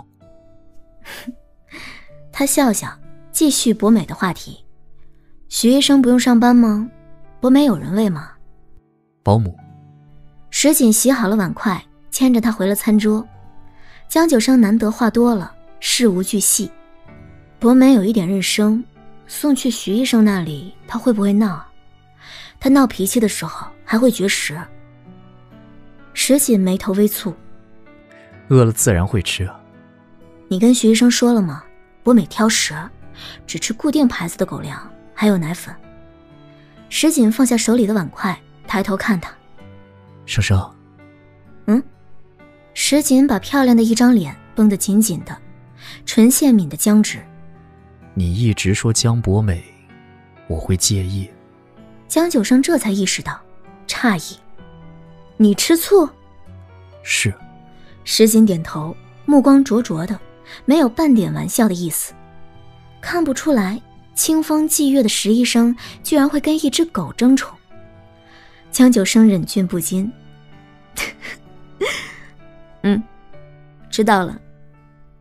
他笑笑，继续博美的话题：“徐医生不用上班吗？博美有人喂吗？” 保姆。 石锦洗好了碗筷，牵着他回了餐桌。江九生难得话多了，事无巨细。博美有一点认生，送去徐医生那里，他会不会闹啊？他闹脾气的时候还会绝食。石锦眉头微蹙：“ 饿了自然会吃啊。” 你跟徐医生说了吗？博美挑食，只吃固定牌子的狗粮，还有奶粉。石锦放下手里的碗筷，抬头看他：“ 生生。” 嗯？石锦把漂亮的一张脸绷得紧紧的，唇线抿得僵直。 你一直说江博美，我会介意。 江九生这才意识到，诧异：“你吃醋？” 是。 石锦点头，目光灼灼的，没有半点玩笑的意思。看不出来，清风霁月的石医生居然会跟一只狗争宠。江九生忍俊不禁：“嗯，知道了。”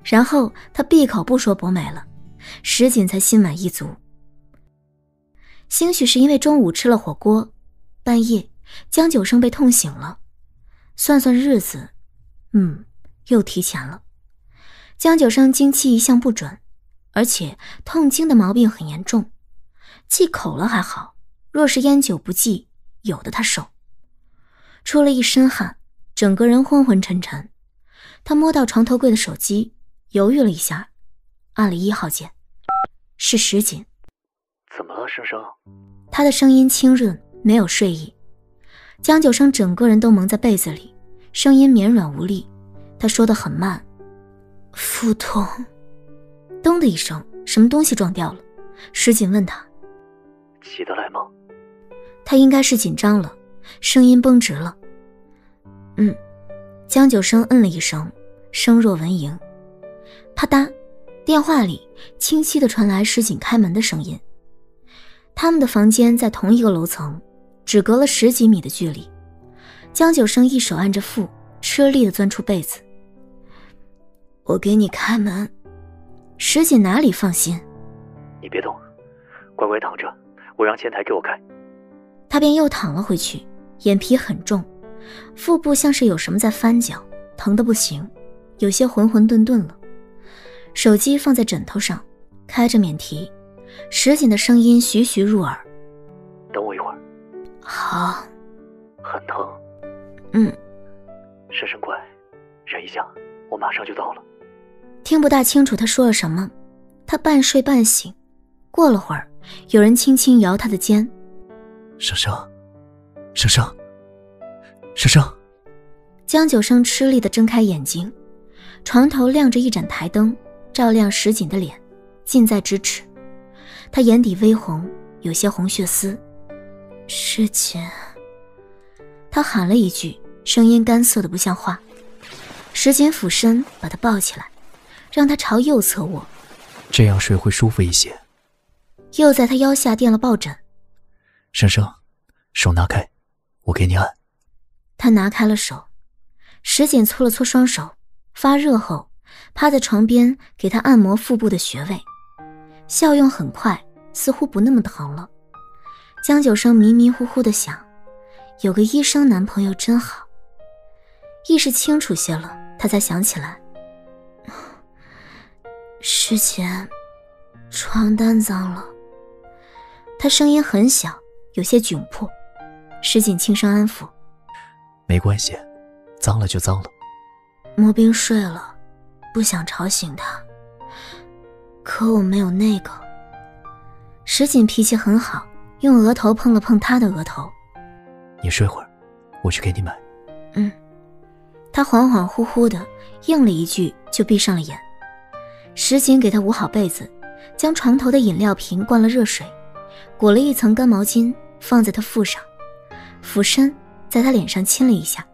然后他闭口不说博美了，石锦才心满意足。兴许是因为中午吃了火锅，半夜江九生被痛醒了，算算日子，嗯，又提前了。江九生经期一向不准，而且痛经的毛病很严重，忌口了还好，若是烟酒不忌，有的他受。出了一身汗，整个人昏昏沉沉。他摸到床头柜的手机，犹豫了一下，按了一号键，是石锦。 怎么了，生生？ 他的声音清润，没有睡意。江九生整个人都蒙在被子里，声音绵软无力。他说得很慢，腹痛。咚的一声，什么东西撞掉了。石锦问他， 起得来吗？ 他应该是紧张了，声音绷直了。嗯。江九生嗯了一声，声若蚊蝇。啪嗒，电话里清晰地传来石锦开门的声音。他们的房间在同一个楼层，只隔了十几米的距离。江九生一手按着腹，吃力地钻出被子。我给你开门。石锦哪里放心？ 你别动，乖乖躺着，我让前台给我开。 他便又躺了回去，眼皮很重，腹部像是有什么在翻搅，疼得不行，有些浑浑沌沌了。手机放在枕头上，开着免提，石锦的声音徐徐入耳。 等我一会儿。 好。 很疼。 嗯。 生生乖，忍一下，我马上就到了。 听不大清楚他说了什么，他半睡半醒。过了会儿，有人轻轻摇他的肩。 生生，生生，生生。 江九生吃力地睁开眼睛，床头亮着一盏台灯，照亮石锦的脸，近在咫尺。他眼底微红，有些红血丝。石锦。他喊了一句，声音干涩得不像话。石锦俯身把他抱起来，让他朝右侧卧， 这样睡会舒服一些。 又在他腰下垫了抱枕。 生生，手拿开，我给你按。 他拿开了手，石锦搓了搓双手，发热后趴在床边给他按摩腹部的穴位，效用很快，似乎不那么疼了。江九生迷迷糊糊地想，有个医生男朋友真好。意识清楚些了，他才想起来，石锦，床单脏了。他声音很小，有些窘迫。石锦轻声安抚， 没关系，脏了就脏了。 莫冰睡了，不想吵醒他，可我没有那个。石锦脾气很好，用额头碰了碰他的额头。 你睡会儿，我去给你买。 嗯。他恍恍惚惚的应了一句，就闭上了眼。石锦给他捂好被子，将床头的饮料瓶灌了热水，裹了一层干毛巾放在他腹上，俯身在他脸上亲了一下。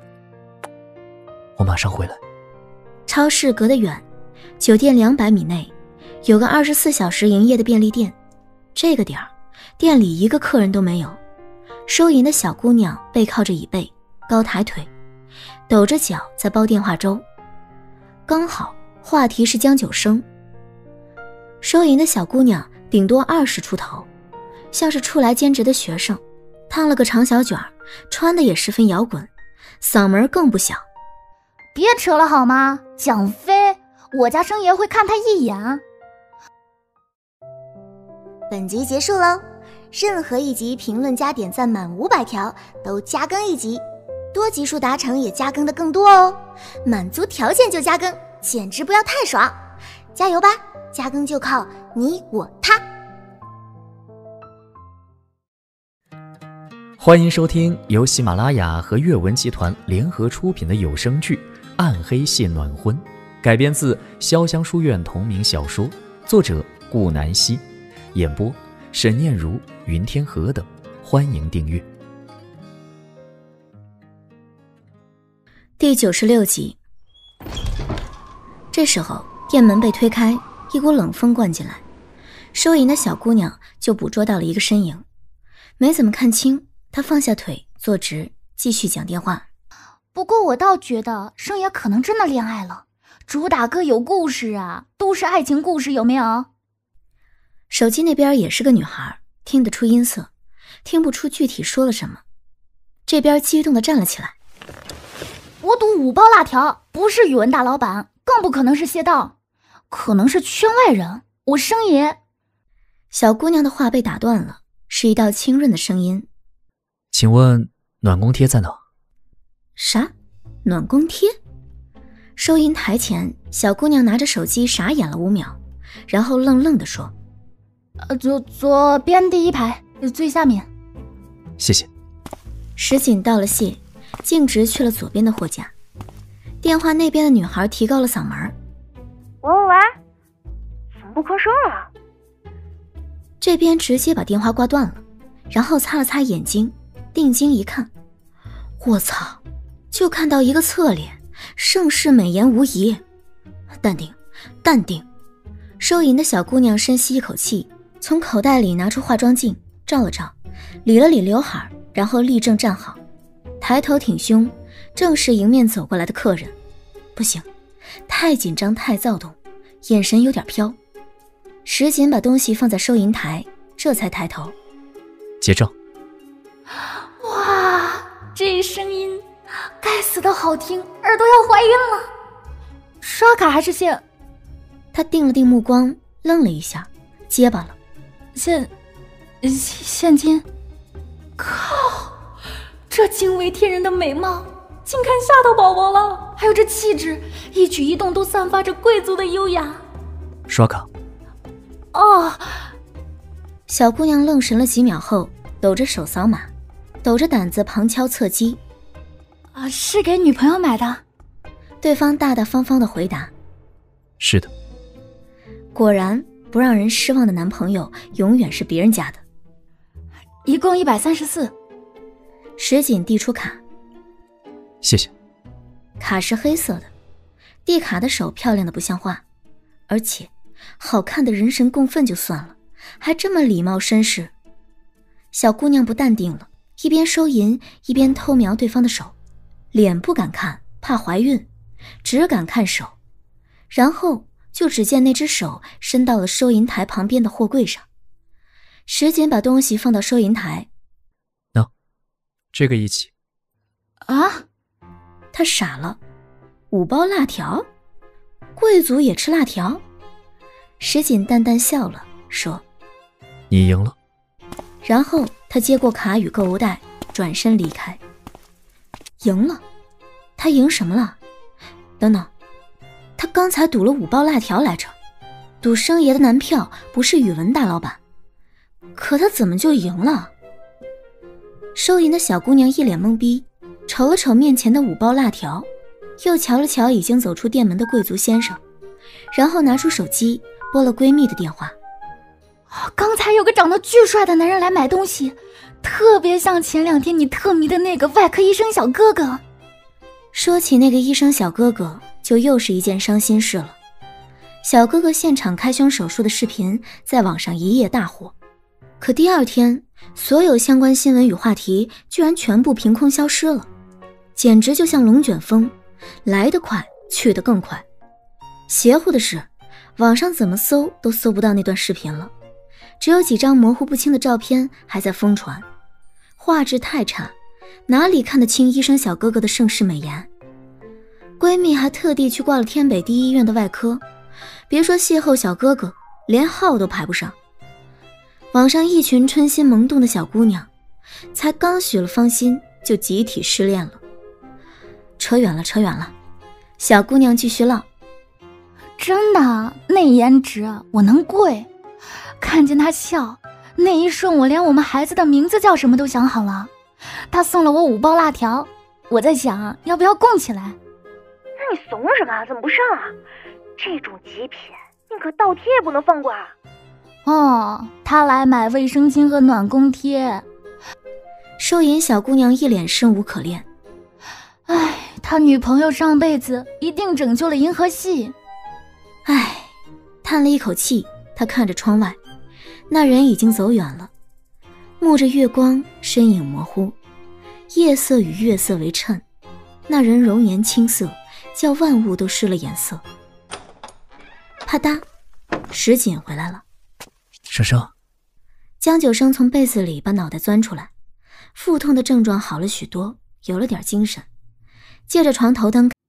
我马上回来。 超市隔得远，酒店两百米内有个二十四小时营业的便利店。这个点儿，店里一个客人都没有。收银的小姑娘背靠着椅背，高抬腿，抖着脚在煲电话粥。刚好话题是江九生。收银的小姑娘顶多二十出头，像是初来兼职的学生，烫了个长小卷，穿的也十分摇滚，嗓门更不小。 别扯了好吗？蒋飞，我家生爷会看他一眼。 本集结束喽，任何一集评论加点赞满五百条都加更一集，多集数达成也加更的更多哦，满足条件就加更，简直不要太爽！加油吧，加更就靠你我他。 欢迎收听由喜马拉雅和阅文集团联合出品的有声剧《暗黑系暖婚》，改编自潇湘书院同名小说，作者顾南希，演播沈念如、云天河等。欢迎订阅。 第九十六集。这时候店门被推开，一股冷风灌进来，收银的小姑娘就捕捉到了一个身影，没怎么看清，她放下腿坐直，继续讲电话。 不过我倒觉得生爷可能真的恋爱了， 主打歌有故事啊，都是爱情故事，有没有？ 手机那边也是个女孩，听得出音色，听不出具体说了什么。这边激动地站了起来。 我赌五包辣条不是宇文大老板，更不可能是谢道，可能是圈外人，我生爷。 小姑娘的话被打断了，是一道清润的声音。 请问暖宫贴在哪？ 啥？暖宫贴？收银台前，小姑娘拿着手机傻眼了五秒，然后愣愣地说： 呃，左左边第一排最下面。 谢谢。 石锦道了谢，径直去了左边的货架。电话那边的女孩提高了嗓门： 喂喂喂，怎么不吭声了？ 这边直接把电话挂断了，然后擦了擦眼睛，定睛一看，我操，就看到一个侧脸，盛世美颜无疑。淡定淡定。收银的小姑娘深吸一口气，从口袋里拿出化妆镜照了照，理了理刘海，然后立正站好，抬头挺胸，正是迎面走过来的客人。不行，太紧张太躁动，眼神有点飘。石锦把东西放在收银台，这才抬头结账。 哇，这声音该死的好听，耳朵要怀孕了。刷卡还是现？ 他定了定目光，愣了一下，结巴了。 现现金。靠，这惊为天人的美貌，竟看吓到宝宝了。还有这气质，一举一动都散发着贵族的优雅。 刷卡。 哦。 小姑娘愣神了几秒后，抖着手扫码，抖着胆子旁敲侧击。 啊，是给女朋友买的。 对方大大方方的回答： 是的。 果然，不让人失望的男朋友永远是别人家的。 一共一百三十四。 石锦递出卡。 谢谢。 卡是黑色的，递卡的手漂亮的不像话，而且好看的人神共愤就算了，还这么礼貌绅士。小姑娘不淡定了，一边收银一边偷瞄对方的手，脸不敢看，怕怀孕，只敢看手，然后就只见那只手伸到了收银台旁边的货柜上。石锦把东西放到收银台。 喏、no, 这个一起。 啊？他傻了，五包辣条？贵族也吃辣条？石锦淡淡笑了，说： 你赢了。 然后他接过卡与购物袋，转身离开。赢了？他赢什么了？等等，他刚才赌了五包辣条来着，赌生爷的男票不是宇文大老板，可他怎么就赢了？收银的小姑娘一脸懵逼，瞅了瞅面前的五包辣条，又瞧了瞧已经走出店门的贵族先生，然后拿出手机拨了闺蜜的电话。 刚才有个长得巨帅的男人来买东西，特别像前两天你特迷的那个外科医生小哥哥。 说起那个医生小哥哥，就又是一件伤心事了。小哥哥现场开胸手术的视频在网上一夜大火，可第二天所有相关新闻与话题居然全部凭空消失了，简直就像龙卷风，来得快去得更快。邪乎的是，网上怎么搜都搜不到那段视频了，只有几张模糊不清的照片还在疯传，画质太差，哪里看得清医生小哥哥的盛世美颜。闺蜜还特地去挂了天北第一医院的外科，别说邂逅小哥哥，连号都排不上。网上一群春心萌动的小姑娘，才刚许了芳心就集体失恋了。扯远了扯远了，小姑娘继续唠。 真的，那颜值我能跪，看见他笑，那一瞬我连我们孩子的名字叫什么都想好了。他送了我五包辣条，我在想要不要供起来。 那你怂什么？怎么不上啊？这种极品宁可倒贴也不能放过啊。 哦，他来买卫生巾和暖宫贴。 收银小姑娘一脸生无可恋。 唉，他女朋友上辈子一定拯救了银河系。 唉，叹了一口气，她看着窗外，那人已经走远了，沐着月光，身影模糊，夜色与月色为衬，那人容颜青涩，叫万物都失了颜色。 啪嗒，石锦回来了。 生生， 江九生从被子里把脑袋钻出来，腹痛的症状好了许多，有了点精神，借着床头灯。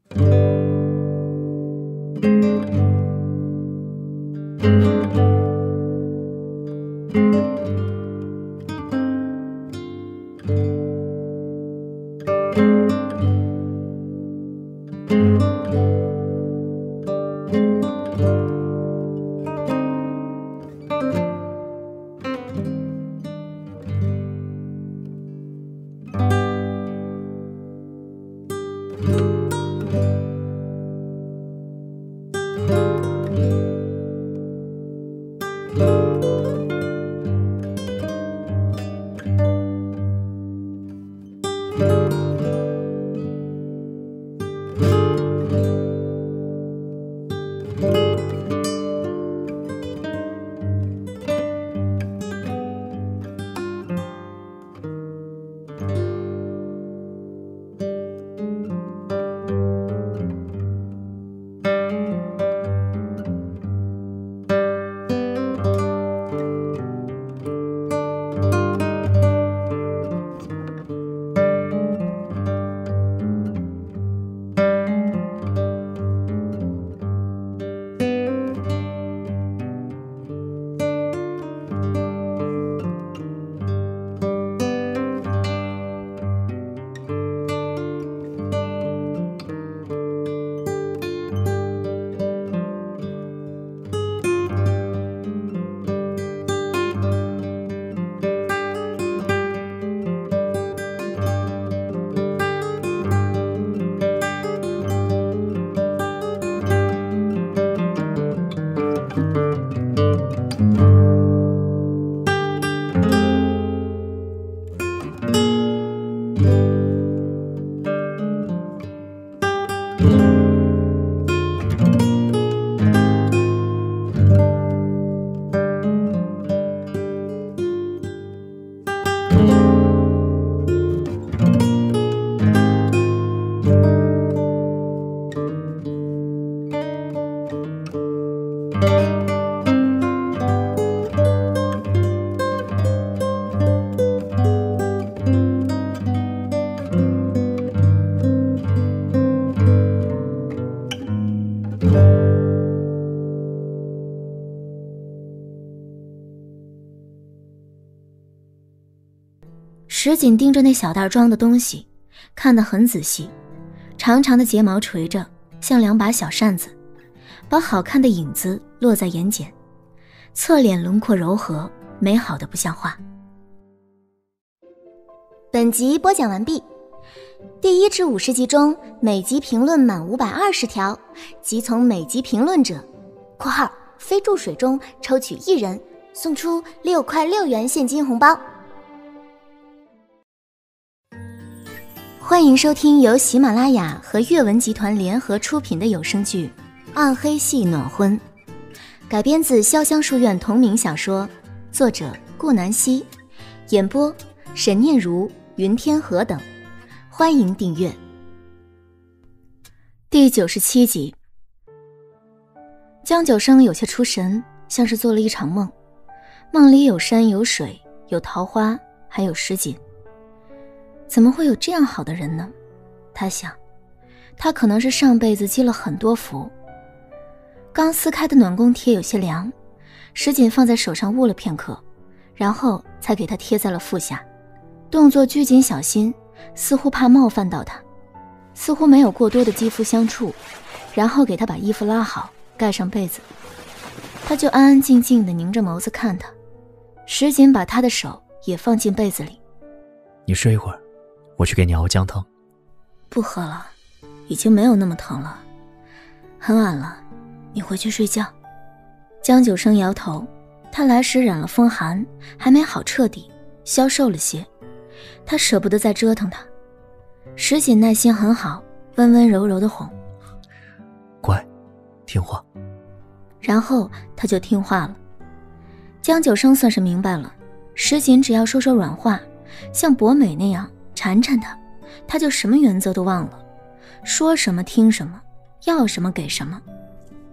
石锦盯着那小袋装的东西，看得很仔细，长长的睫毛垂着，像两把小扇子，把好看的影子落在眼睑，侧脸轮廓柔和，美好的不像话。 本集播讲完毕，第一至五十集中，每集评论满五百二十条，即从每集评论者（括号非注水中抽取一人，送出六块六元现金红包）。欢迎收听由喜马拉雅和阅文集团联合出品的有声剧《暗黑系暖婚》，改编自潇湘书院同名小说，作者顾南希，演播沈念如、云天河等。欢迎订阅。第九十七集，江九生有些出神，像是做了一场梦，梦里有山有水，有桃花，还有石锦。怎么会有这样好的人呢？他想，他可能是上辈子积了很多福。刚撕开的暖宫贴有些凉，石锦放在手上握了片刻，然后才给他贴在了腹下，动作拘谨小心，似乎怕冒犯到他，似乎没有过多的肌肤相触，然后给他把衣服拉好，盖上被子。他就安安静静地凝着眸子看他。石锦把他的手也放进被子里。 你睡一会儿，我去给你熬姜汤。 不喝了，已经没有那么疼了。很晚了，你回去睡觉。江九生摇头，他来时染了风寒，还没好彻底，消瘦了些。他舍不得再折腾他。石锦耐心很好，温温柔柔地哄， 乖，听话。 然后他就听话了。江九生算是明白了，石锦只要说说软话，像博美那样缠缠他，他就什么原则都忘了，说什么听什么，要什么给什么。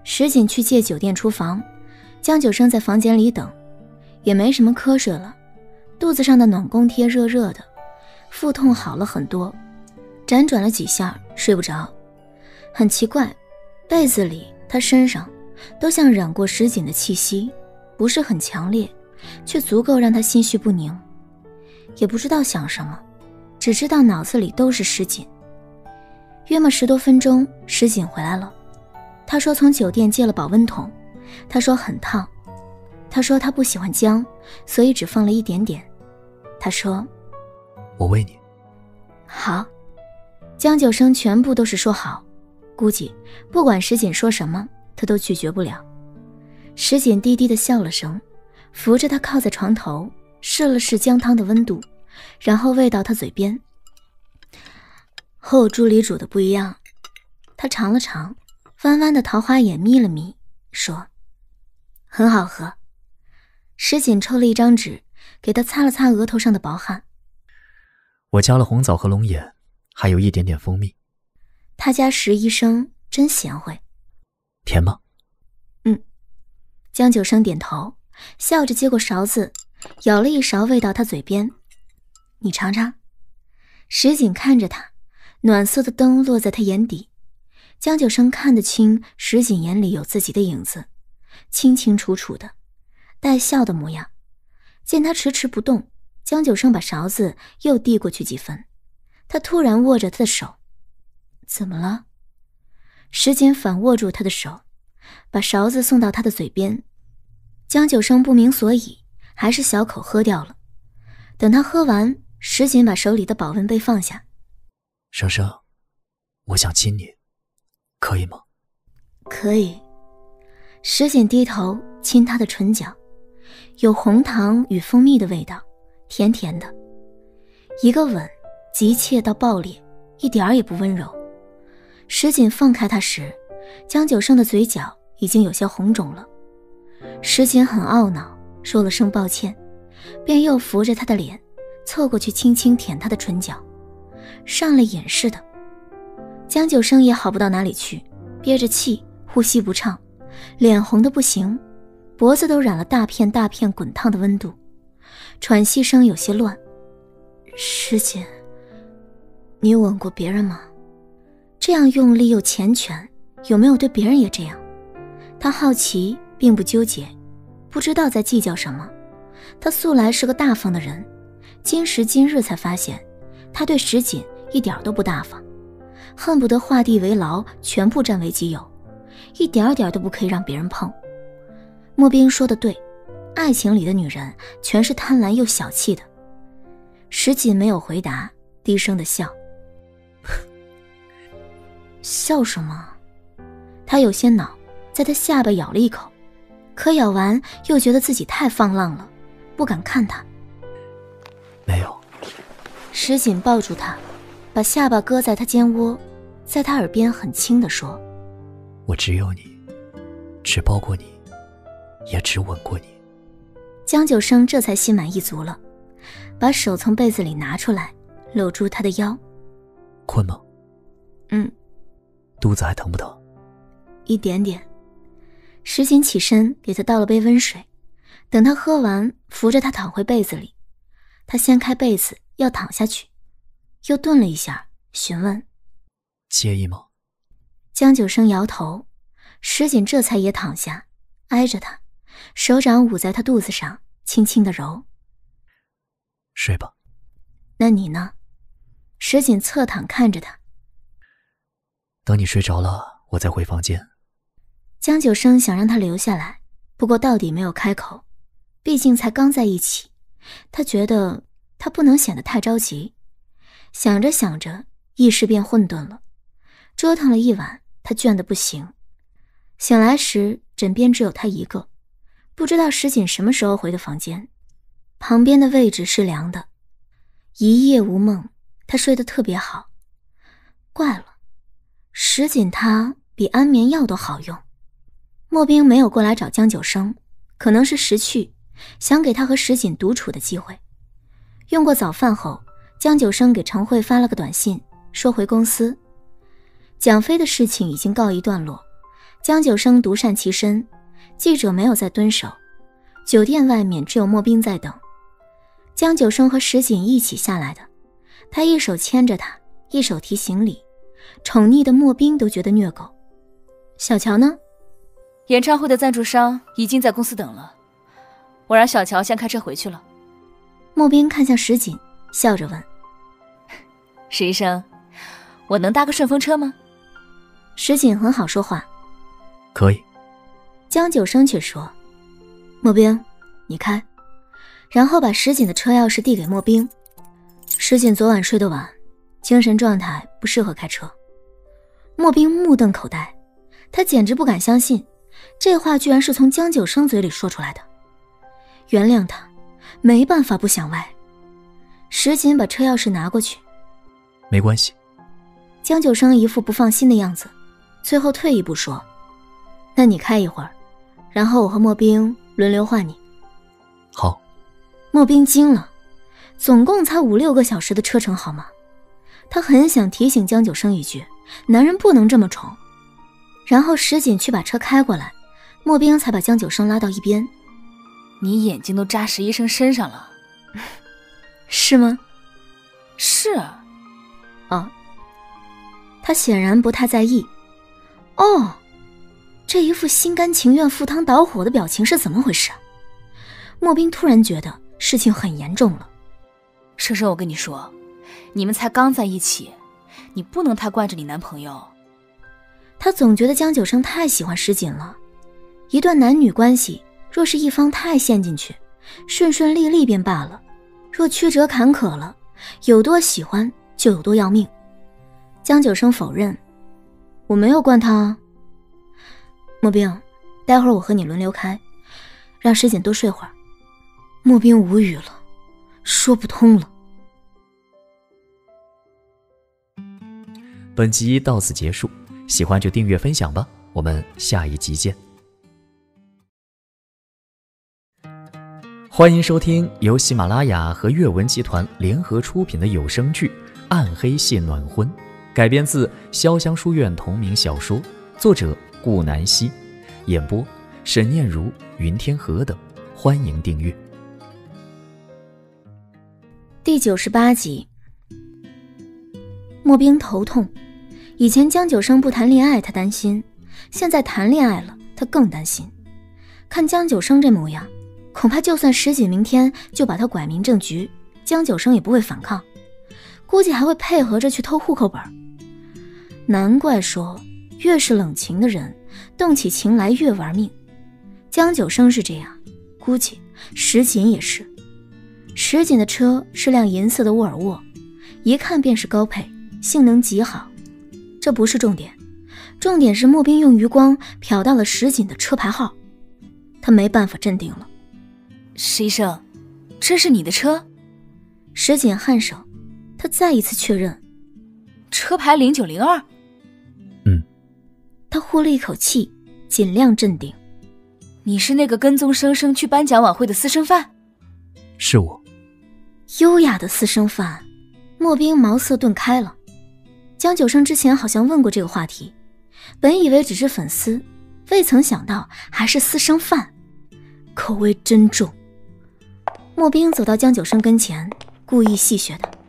石锦去借酒店厨房，江九生在房间里等，也没什么瞌睡了，肚子上的暖宫贴热热的，腹痛好了很多，辗转了几下睡不着。很奇怪，被子里他身上都像染过石锦的气息，不是很强烈，却足够让他心绪不宁。也不知道想什么，只知道脑子里都是石锦。约莫十多分钟，石锦回来了。他说从酒店借了保温桶，他说很烫，他说他不喜欢姜，所以只放了一点点。他说我喂你。 好。江九生全部都是说好，估计不管石锦说什么他都拒绝不了。石锦低低地笑了声，扶着他靠在床头，试了试姜汤的温度，然后喂到他嘴边。和我猪里煮的不一样。他尝了尝，弯弯的桃花眼眯了眯，说很好喝。石锦抽了一张纸，给他擦了擦额头上的薄汗。 我加了红枣和龙眼，还有一点点蜂蜜。 他家石医生真贤惠。 甜吗？ 嗯。江九生点头，笑着接过勺子，舀了一勺喂到他嘴边。你尝尝。石锦看着他，暖色的灯落在他眼底，江九生看得清石锦眼里有自己的影子，清清楚楚的，带笑的模样。见他迟迟不动，江九生把勺子又递过去几分。他突然握着他的手。怎么了？石锦反握住他的手，把勺子送到他的嘴边。江九生不明所以，还是小口喝掉了。等他喝完，石锦把手里的保温杯放下。 生生，我想亲你，可以吗？ 可以。石锦低头亲他的唇角，有红糖与蜂蜜的味道，甜甜的。一个吻急切到爆裂，一点儿也不温柔。石锦放开他时，江九生的嘴角已经有些红肿了。石锦很懊恼，说了声抱歉，便又扶着他的脸，凑过去轻轻舔他的唇角，上了瘾似的。江九生也好不到哪里去，憋着气，呼吸不畅，脸红得不行，脖子都染了大片大片滚烫的温度，喘息声有些乱。石锦，你吻过别人吗？这样用力又缱绻，有没有对别人也这样？他好奇，并不纠结，不知道在计较什么。他素来是个大方的人，今时今日才发现，他对石锦一点都不大方，恨不得画地为牢，全部占为己有，一点点都不可以让别人碰。莫冰说得对，爱情里的女人全是贪婪又小气的。石锦没有回答，低声的笑。笑什么？他有些恼，在他下巴咬了一口，可咬完又觉得自己太放浪了，不敢看他。 没有。 石锦抱住他，把下巴搁在他肩窝，在他耳边很轻地说： 我只有你，只抱过你，也只吻过你。 江九生这才心满意足了，把手从被子里拿出来，搂住他的腰。 困吗？ 嗯。 肚子还疼不疼？ 一点点。石锦起身给他倒了杯温水，等他喝完，扶着他躺回被子里。他掀开被子要躺下去，又顿了一下，询问： 介意吗？ 江九生摇头。石锦这才也躺下，挨着他，手掌捂在他肚子上，轻轻地揉。 睡吧。 那你呢？石锦侧躺看着他。 等你睡着了，我再回房间。 江九生想让他留下来，不过到底没有开口，毕竟才刚在一起，他觉得他不能显得太着急。想着想着，意识变混沌了，折腾了一晚，他倦得不行。醒来时，枕边只有他一个，不知道石锦什么时候回的房间。旁边的位置是凉的，一夜无梦，他睡得特别好。怪了，石锦他比安眠药都好用。莫冰没有过来找江九生，可能是识趣，想给他和石锦独处的机会。用过早饭后，江九生给程慧发了个短信，说回公司。蒋飞的事情已经告一段落， 江九生独善其身，记者没有在蹲守，酒店外面只有莫冰在等。江九生和石锦一起下来的，他一手牵着他，一手提行李，宠溺的莫冰都觉得虐狗。小乔呢？ 演唱会的赞助商已经在公司等了，我让小乔先开车回去了。 莫冰看向石锦，笑着问： 石医生，我能搭个顺风车吗？ 石锦很好说话， 可以。 江九生却说：莫冰，你开。然后把石锦的车钥匙递给莫冰。石锦昨晚睡得晚，精神状态不适合开车。莫冰目瞪口呆，他简直不敢相信，这话居然是从江九生嘴里说出来的。原谅他，没办法不想歪。石锦把车钥匙拿过去。 没关系。 江九生一副不放心的样子，最后退一步说：那你开一会儿，然后我和莫冰轮流换你。 好。 莫冰惊了，总共才五六个小时的车程好吗？他很想提醒江九生一句，男人不能这么宠。然后石锦去把车开过来，莫冰才把江九生拉到一边。 你眼睛都扎石医生身上了。 是吗？ 是。 哦，他显然不太在意。哦，这一副心甘情愿赴汤蹈火的表情是怎么回事？莫冰突然觉得事情很严重了。 生生，我跟你说，你们才刚在一起，你不能太惯着你男朋友。 他总觉得江九生太喜欢石锦了。一段男女关系，若是一方太陷进去，顺顺利利便罢了，若曲折坎坷了，有多喜欢就有多要命。江九生否认：我没有惯他啊。莫冰，待会儿我和你轮流开，让石锦多睡会儿。莫冰无语了，说不通了。 本集到此结束，喜欢就订阅分享吧，我们下一集见。欢迎收听由喜马拉雅和阅文集团联合出品的有声剧《暗黑系暖婚》，改编自潇湘书院同名小说，作者顾南希，演播沈念如、云天河等，欢迎订阅。 第九十八集。莫冰头痛，以前江九生不谈恋爱他担心，现在谈恋爱了他更担心。看江九生这模样，恐怕就算石锦明天就把他拐民政局，江九生也不会反抗，估计还会配合着去偷户口本。难怪说越是冷情的人动起情来越玩命，江九生是这样，估计石锦也是。石锦的车是辆银色的沃尔沃，一看便是高配，性能极好。这不是重点，重点是莫冰用余光瞟到了石锦的车牌号，他没办法镇定了。 石医生，这是你的车？ 石锦颔首，他再一次确认， 车牌零九零二。 嗯。 他呼了一口气，尽量镇定。 你是那个跟踪生生去颁奖晚会的私生饭？ 是我。 优雅的私生饭，莫冰茅塞顿开了。江九生之前好像问过这个话题，本以为只是粉丝，未曾想到还是私生饭，口味真重。莫冰走到江九生跟前，故意戏谑他：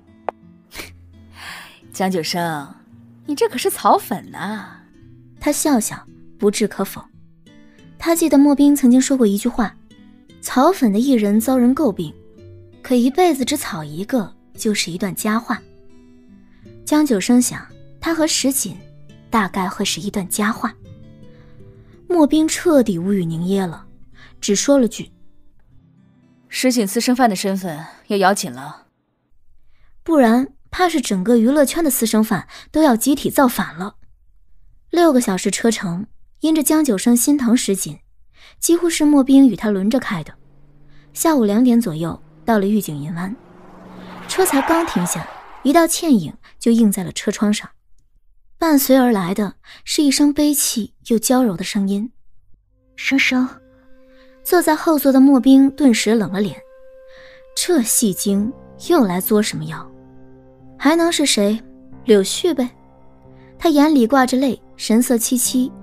江九生，你这可是草粉啊。 他笑笑，不置可否。他记得莫冰曾经说过一句话：草粉的艺人遭人诟病，可一辈子只草一个就是一段佳话。江九生想，他和石锦大概会是一段佳话。莫冰彻底无语凝噎了，只说了句： 石锦私生饭的身份要咬紧了， 不然怕是整个娱乐圈的私生饭都要集体造反了。六个小时车程，因着江九生心疼石锦，几乎是莫冰与他轮着开的。下午两点左右到了玉景银湾，车才刚停下，一道倩影就映在了车窗上，伴随而来的是一声悲泣又娇柔的声音： 生生。 坐在后座的莫冰顿时冷了脸，这戏精又来作什么妖？还能是谁？柳絮呗。他眼里挂着泪，神色凄凄，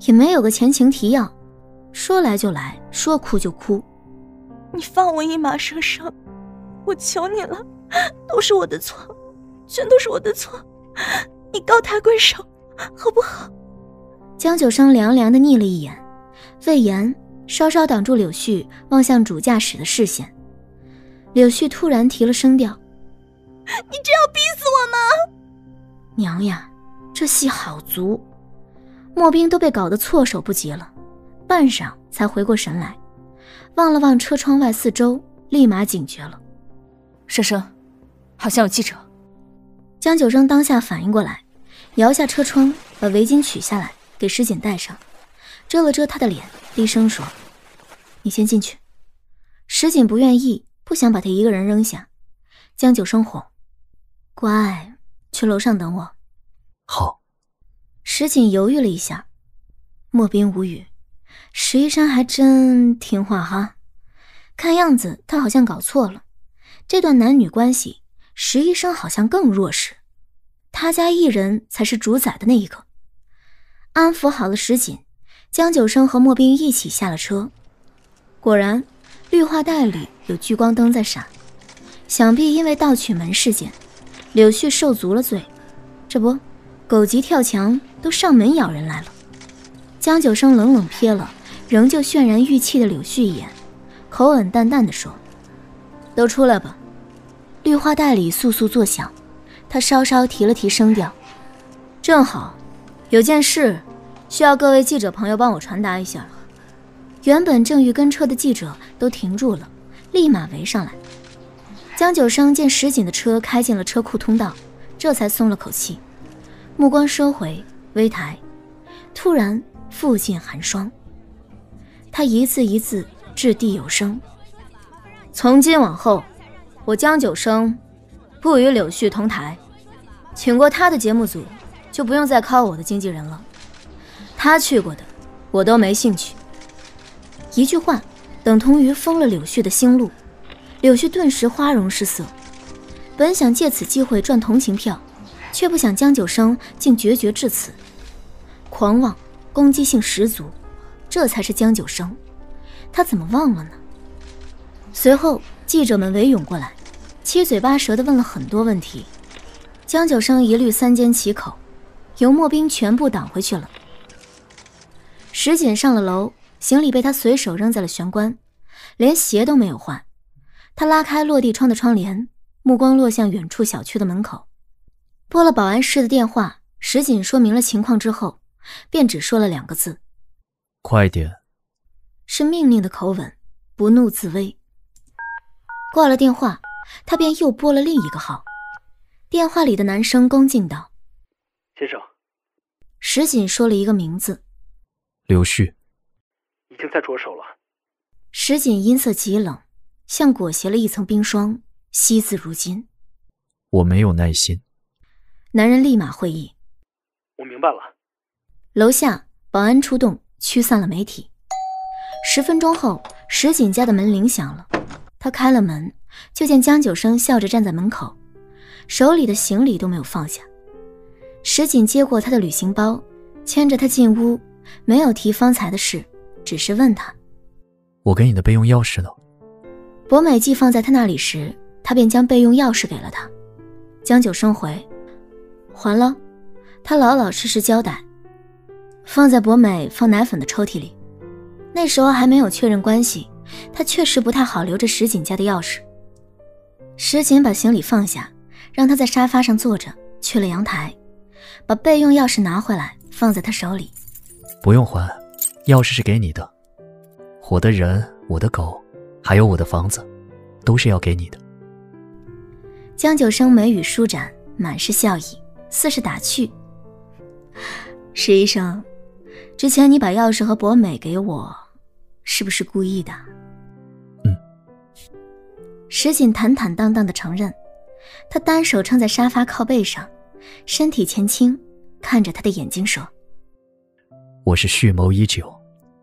也没有个前情提要，说来就来，说哭就哭。 你放我一马生生，我求你了，都是我的错，全都是我的错，你高抬贵手，好不好？ 江九生凉凉地睨了一眼，魏延稍稍挡住柳絮望向主驾驶的视线。柳絮突然提了声调： 你这要逼死我吗？ 娘呀，这戏好足。莫冰都被搞得措手不及了，半晌才回过神来，望了望车窗外四周，立马警觉了。 生生，好像有记者。 江九生当下反应过来，摇下车窗，把围巾取下来给石锦戴上，遮了遮他的脸，低声说：你先进去。石锦不愿意，不想把他一个人扔下。江九生哄：乖，去楼上等我。 好。 石锦犹豫了一下，莫冰无语，石医生还真听话哈。看样子他好像搞错了，这段男女关系，石医生好像更弱势，他家一人才是主宰的那一个。安抚好了石锦，江九生和莫冰一起下了车。果然，绿化带里有聚光灯在闪，想必因为盗取门事件，柳絮受足了罪。这不，狗急跳墙都上门咬人来了。江九生冷冷瞥了仍旧渲然欲泣的柳絮一眼，口吻淡淡的说：都出来吧。绿化带里簌簌作响，他稍稍提了提声调：正好有件事需要各位记者朋友帮我传达一下。原本正欲跟车的记者都停住了，立马围上来。江九生见石锦的车开进了车库通道，这才松了口气，目光收回，微抬，突然腹尽寒霜。他一字一字掷地有声：从今往后，我江九生不与柳絮同台，请过他的节目组就不用再靠我的经纪人了，他去过的我都没兴趣。一句话等同于封了柳絮的心路，柳絮顿时花容失色，本想借此机会赚同情票，却不想江九生竟决绝至此。狂妄，攻击性十足，这才是江九生，他怎么忘了呢？随后记者们围涌过来，七嘴八舌地问了很多问题，江九生一律三缄其口，由莫冰全部挡回去了。石锦上了楼，行李被他随手扔在了玄关，连鞋都没有换。他拉开落地窗的窗帘，目光落向远处小区的门口，拨了保安室的电话。石锦说明了情况之后，便只说了两个字： 快点。 是命令的口吻，不怒自威。挂了电话，他便又拨了另一个号。电话里的男生恭敬道： 先生。 石锦说了一个名字： 柳絮。 已经在着手了。 石锦音色极冷，像裹挟了一层冰霜，惜字如金。 我没有耐心。 男人立马会意： 我明白了。 楼下保安出动，驱散了媒体。十分钟后，石锦家的门铃响了，他开了门，就见江九生笑着站在门口，手里的行李都没有放下。石锦接过他的旅行包，牵着他进屋，没有提方才的事，只是问他： 我给你的备用钥匙呢？ 博美寄放在他那里时，他便将备用钥匙给了他。江九生回：还了。他老老实实交代，放在博美放奶粉的抽屉里。那时候还没有确认关系，他确实不太好留着石锦家的钥匙。石锦把行李放下，让他在沙发上坐着，去了阳台，把备用钥匙拿回来放在他手里。 不用还，钥匙是给你的。我的人，我的狗，还有我的房子，都是要给你的。 江九生眉宇舒展，满是笑意，似是打趣：石医生，之前你把钥匙和博美给我，是不是故意的？ 嗯。 石锦坦坦荡荡地承认，他单手撑在沙发靠背上，身体前倾，看着他的眼睛说： 我是蓄谋已久。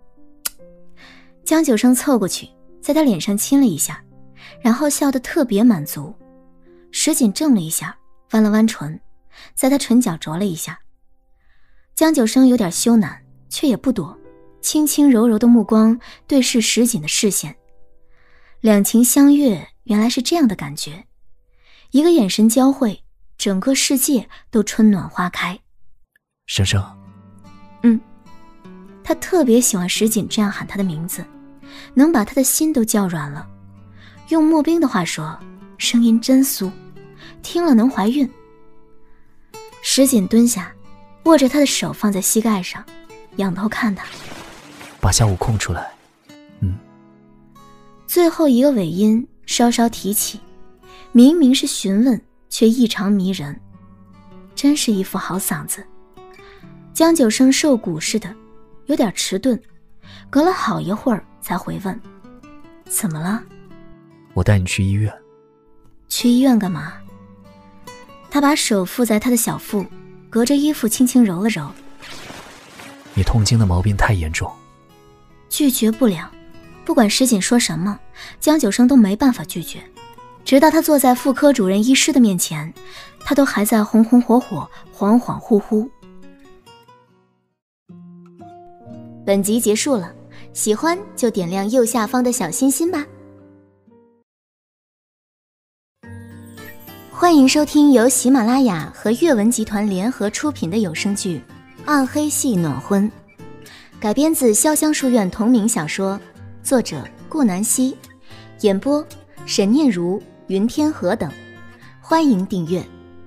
江九生凑过去，在他脸上亲了一下，然后笑得特别满足。石锦怔了一下，弯了弯唇，在他唇角啄了一下。江九生有点羞赧， 却也不躲，轻轻柔柔的目光对视石锦的视线。两情相悦，原来是这样的感觉。一个眼神交汇，整个世界都春暖花开。 生生。 嗯，他特别喜欢石锦这样喊他的名字，能把他的心都叫软了。用莫冰的话说，声音真酥，听了能怀孕。石锦蹲下，握着他的手放在膝盖上，仰头看他， 把下午空出来。嗯。 最后一个尾音稍稍提起，明明是询问，却异常迷人，真是一副好嗓子。江九生受蛊似的，有点迟钝，隔了好一会儿才回问：怎么了？ 我带你去医院。 去医院干嘛？他把手附在他的小腹，隔着衣服轻轻揉了揉。 你痛经的毛病太严重。 拒绝不了，不管石锦说什么，江九生都没办法拒绝。直到他坐在妇科主任医师的面前，他都还在红红火火，恍恍惚惚。本集结束了，喜欢就点亮右下方的小心心吧。欢迎收听由喜马拉雅和阅文集团联合出品的有声剧《暗黑系暖婚》，改编自潇湘书院同名小说，作者顾南希，演播沈念如、云天河等。欢迎订阅。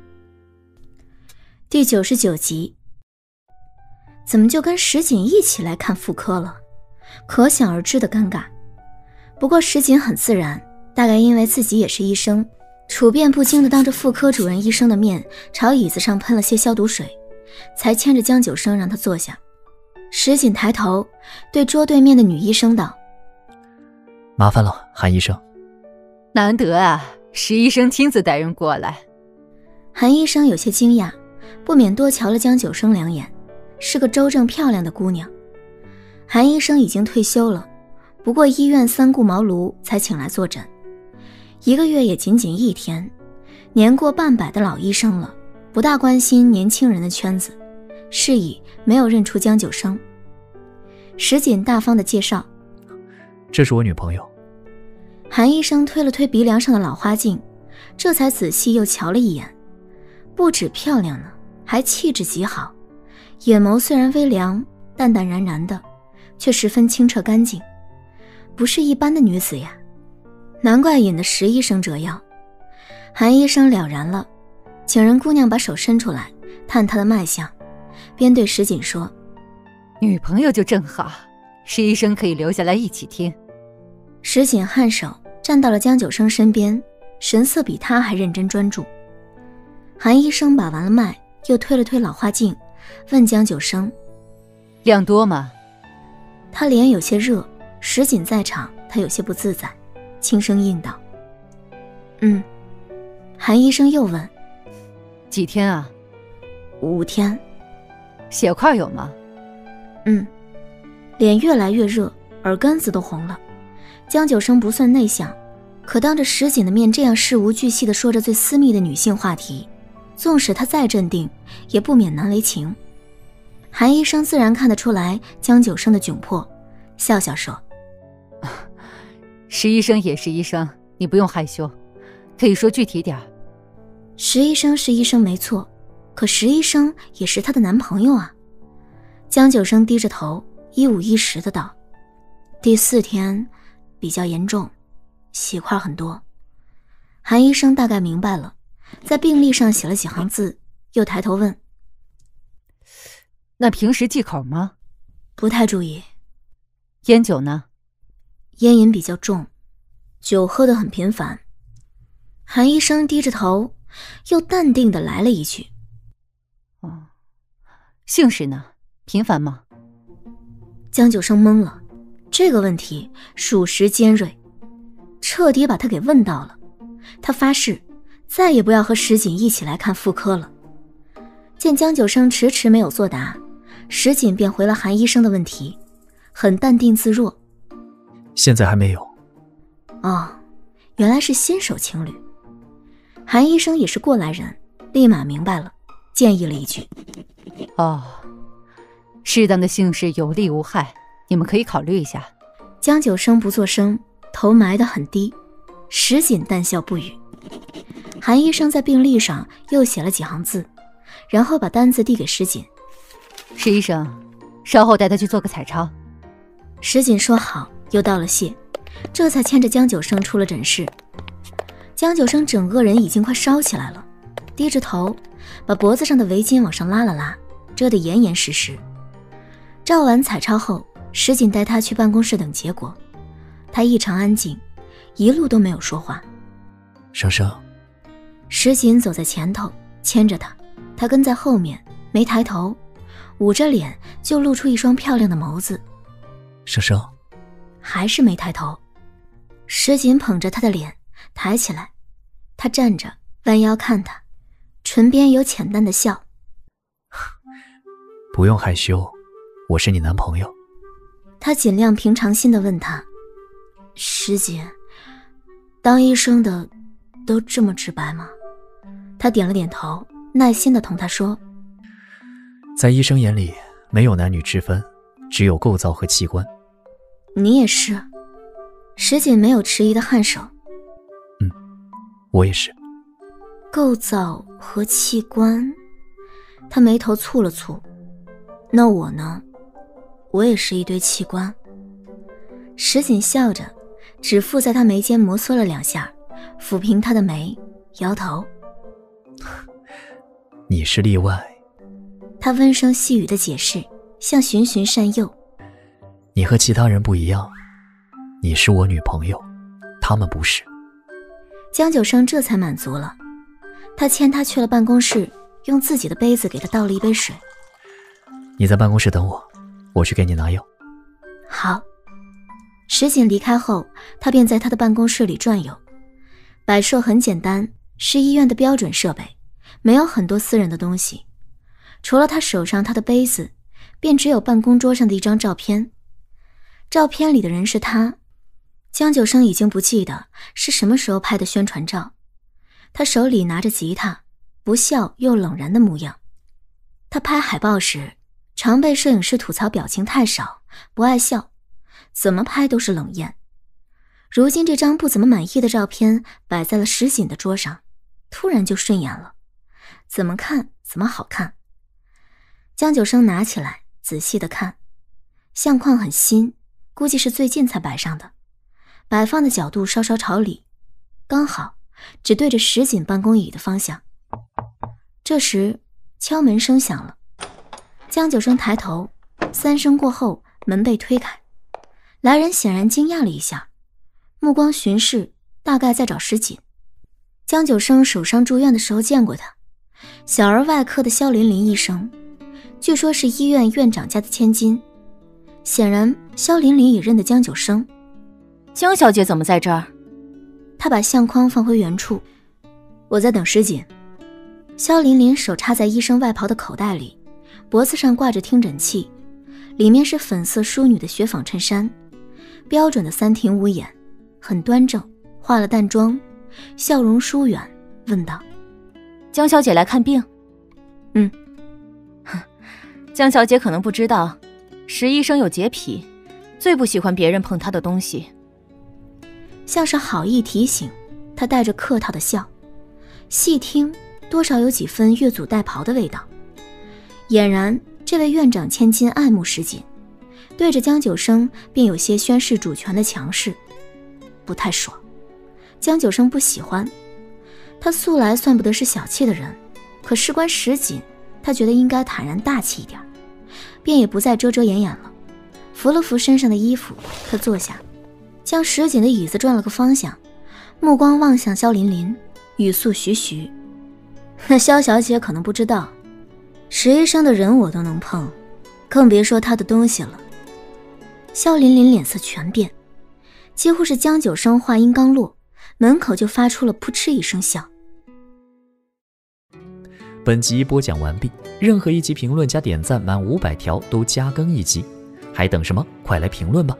第九十九集。怎么就跟石锦一起来看妇科了？可想而知的尴尬。不过石锦很自然，大概因为自己也是医生，处变不惊的当着妇科主任医生的面朝椅子上喷了些消毒水，才牵着江九生让他坐下。石锦抬头对桌对面的女医生道： 麻烦了，韩医生。 难得啊，石医生亲自带人过来。 韩医生有些惊讶，不免多瞧了江九生两眼，是个周正漂亮的姑娘。韩医生已经退休了，不过医院三顾茅庐才请来坐诊，一个月也仅仅一天，年过半百的老医生了，不大关心年轻人的圈子，是以没有认出江九生。石锦大方地介绍： 这是我女朋友。 韩医生推了推鼻梁上的老花镜，这才仔细又瞧了一眼，不止漂亮呢，还气质极好，眼眸虽然微凉，淡淡然然的，却十分清澈干净，不是一般的女子呀，难怪引得石医生折腰。韩医生了然了，请人姑娘把手伸出来探她的脉象，边对石锦说： 女朋友就正好，石医生可以留下来一起听。 石锦颔首站到了江九生身边，神色比他还认真专注。韩医生把完了脉，又推了推老花镜，问江九生： 量多吗？ 他脸有些热，石锦在场，他有些不自在，轻声应道：嗯。韩医生又问： 几天啊？ 五天。 血块有吗？ 嗯。脸越来越热，耳根子都红了。江九生不算内向，可当着石锦的面这样事无巨细地说着最私密的女性话题，纵使他再镇定，也不免难为情。韩医生自然看得出来江九生的窘迫，笑笑说： 石医生也是医生，你不用害羞，可以说具体点。 石医生是医生没错，可石医生也是他的男朋友啊。江九生低着头一五一十的道：第四天比较严重，血块很多。韩医生大概明白了，在病历上写了几行字，又抬头问： 那平时忌口吗？ 不太注意。 烟酒呢？ 烟瘾比较重，酒喝得很频繁。韩医生低着头，又淡定地来了一句： 哦，性事呢？频繁吗？ 江九生懵了，这个问题属实尖锐，彻底把他给问到了。他发誓再也不要和石锦一起来看妇科了。见江九生迟迟没有作答，石锦便回了韩医生的问题，很淡定自若： 现在还没有。 哦，原来是新手情侣。韩医生也是过来人，立马明白了，建议了一句： 哦， 适当的性事有利无害，你们可以考虑一下。 江九生不作声，头埋得很低。石锦淡笑不语。韩医生在病历上又写了几行字，然后把单子递给石锦。 石医生，稍后带他去做个彩超。 石锦说好，又道了谢，这才牵着江九生出了诊室。江九生整个人已经快烧起来了，低着头，把脖子上的围巾往上拉了拉，遮得严严实实。照完彩超后，石锦带他去办公室等结果。他异常安静，一路都没有说话。 生生， 石锦走在前头，牵着他，他跟在后面，没抬头，捂着脸就露出一双漂亮的眸子。 生生， 还是没抬头。石锦捧着他的脸抬起来，他站着弯腰看他，唇边有浅淡的笑。 不用害羞，我是你男朋友。 他尽量平常心地问他，石锦，当医生的都这么直白吗？他点了点头，耐心地同他说， 在医生眼里没有男女之分，只有构造和器官。 你也是。石锦没有迟疑的颔首。 嗯，我也是。 构造和器官。他眉头蹙了蹙。那我呢？我也是一堆器官。石锦笑着，指腹在他眉间摩挲了两下，抚平他的眉，摇头。 你是例外。 他温声细语的解释，像循循善诱。 你和其他人不一样，你是我女朋友，他们不是。 江九生这才满足了。他牵他去了办公室，用自己的杯子给他倒了一杯水。 你在办公室等我，我去给你拿药。 好。石锦离开后，他便在他的办公室里转悠。摆设很简单，是医院的标准设备，没有很多私人的东西。除了他手上他的杯子，便只有办公桌上的一张照片。照片里的人是他。江九生已经不记得是什么时候拍的宣传照。他手里拿着吉他，不笑又冷然的模样。他拍海报时，常被摄影师吐槽表情太少，不爱笑，怎么拍都是冷艳。如今这张不怎么满意的照片摆在了石锦的桌上，突然就顺眼了，怎么看怎么好看。江九生拿起来仔细的看，相框很新，估计是最近才摆上的，摆放的角度稍稍朝里，刚好只对着石锦办公椅的方向。这时敲门声响了，江九生抬头，三声过后门被推开，来人显然惊讶了一下，目光巡视，大概在找石锦。江九生手上住院的时候见过他，小儿外科的肖琳琳医生，据说是医院院长家的千金。显然肖琳琳也认得江九生。 江小姐怎么在这儿？ 他把相框放回原处。我在等石锦。肖琳琳手插在医生外袍的口袋里，脖子上挂着听诊器，里面是粉色淑女的雪纺衬衫，标准的三庭五眼，很端正，化了淡妆，笑容疏远，问道： 江小姐来看病？ 嗯。 江小姐可能不知道，石医生有洁癖，最不喜欢别人碰他的东西。 像是好意提醒，他带着客套的笑，细听多少有几分越俎代庖的味道。俨然这位院长千金爱慕石锦，对着江九生便有些宣示主权的强势，不太爽。江九生不喜欢，他素来算不得是小气的人，可事关石锦，他觉得应该坦然大气一点，便也不再遮遮掩掩了。扶了扶身上的衣服，他坐下，将石锦的椅子转了个方向，目光望向肖琳琳，语速徐徐：那肖小姐可能不知道，石医生的人我都能碰，更别说他的东西了。肖琳琳脸色全变，几乎是江九生话音刚落，门口就发出了扑哧一声笑。 本集播讲完毕，任何一集评论加点赞满五百条都加更一集，还等什么？快来评论吧！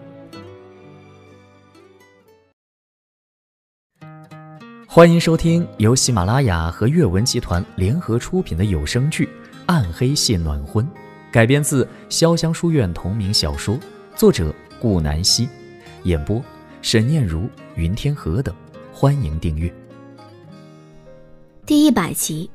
欢迎收听由喜马拉雅和阅文集团联合出品的有声剧《暗黑系暖婚》， 改编自潇湘书院同名小说，作者顾南希，演播沈念如、云天河等。欢迎订阅。 第一百集。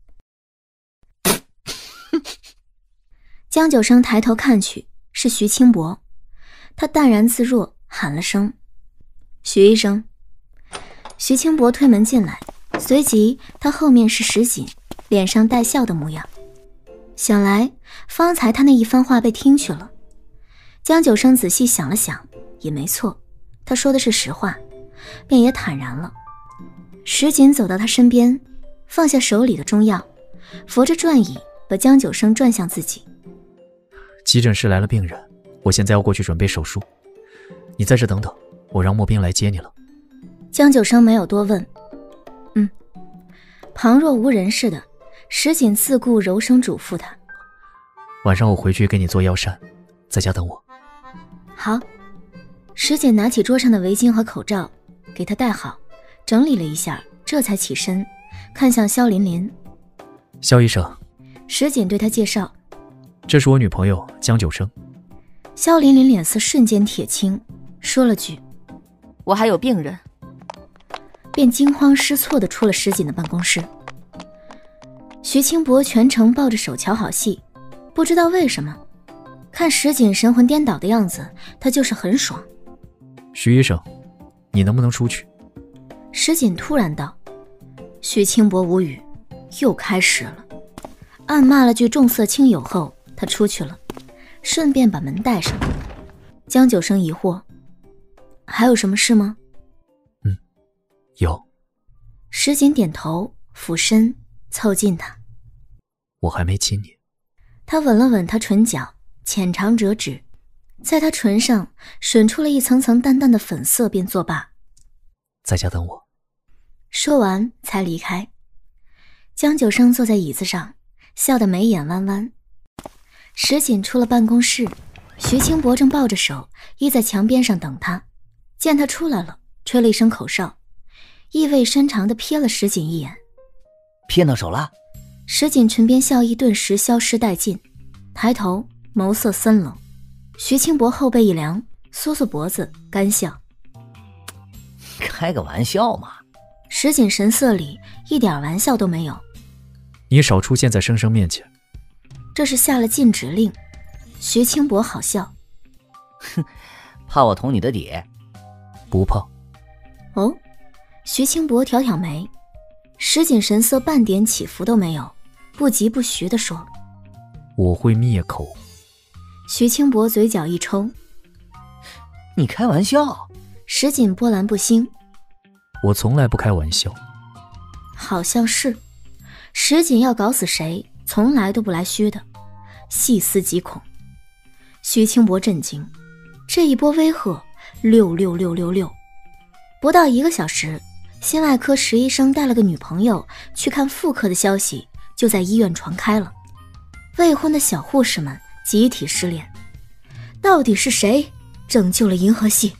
江九生抬头看去，是徐清博，他淡然自若，喊了声徐医生。徐清博推门进来，随即他后面是石锦，脸上带笑的模样。想来方才他那一番话被听去了。江九生仔细想了想，也没错，他说的是实话，便也坦然了。石锦走到他身边，放下手里的中药，扶着转椅把江九生转向自己。 急诊室来了病人，我现在要过去准备手术，你在这等等，我让莫斌来接你了。 江九生没有多问，嗯，旁若无人似的。石锦自顾柔声嘱咐他， 晚上我回去给你做药膳，在家等我。 好。石锦拿起桌上的围巾和口罩给他戴好，整理了一下，这才起身看向萧琳琳。 萧医生， 石锦对他介绍， 这是我女朋友江九生。 萧琳琳脸色瞬间铁青，说了句我还有病人， 便惊慌失措地出了石锦的办公室。徐清博全程抱着手瞧好戏，不知道为什么看石锦神魂颠倒的样子，他就是很爽。 徐医生，你能不能出去？ 石锦突然道。徐清博无语，又开始了，暗骂了句重色轻友后，他出去了，顺便把门带上。江九生疑惑，还有什么事吗？ 嗯，有。 石锦点头，俯身凑近他。 我还没亲你。 他吻了吻他唇角，浅尝辄止，在他唇上吮出了一层层淡淡的粉色，便作罢。 在家等我。 说完才离开。江九生坐在椅子上，笑得眉眼弯弯。石锦出了办公室，徐清博正抱着手依在墙边上等他，见他出来了，吹了一声口哨，意味深长地瞥了石锦一眼。 骗到手了？ 石锦唇边笑意顿时消失殆尽，抬头眸色森冷。徐清博后背一凉，缩缩脖子干笑。 开个玩笑嘛。 石锦神色里一点玩笑都没有。 你少出现在生生面前。 这是下了禁止令。徐清博好笑。 哼，怕我捅你的底？ 不怕。 哦。徐清博挑挑眉。石锦神色半点起伏都没有，不疾不徐地说， 我会灭口。 徐清博嘴角一抽， 你开玩笑？ 石锦波澜不兴， 我从来不开玩笑。 好像是，石锦要搞死谁从来都不来虚的，细思极恐。徐清博震惊，这一波威吓六六六六六，不到一个小时，心外科石医生带了个女朋友去看妇科的消息就在医院传开了，未婚的小护士们集体失联。到底是谁拯救了银河系？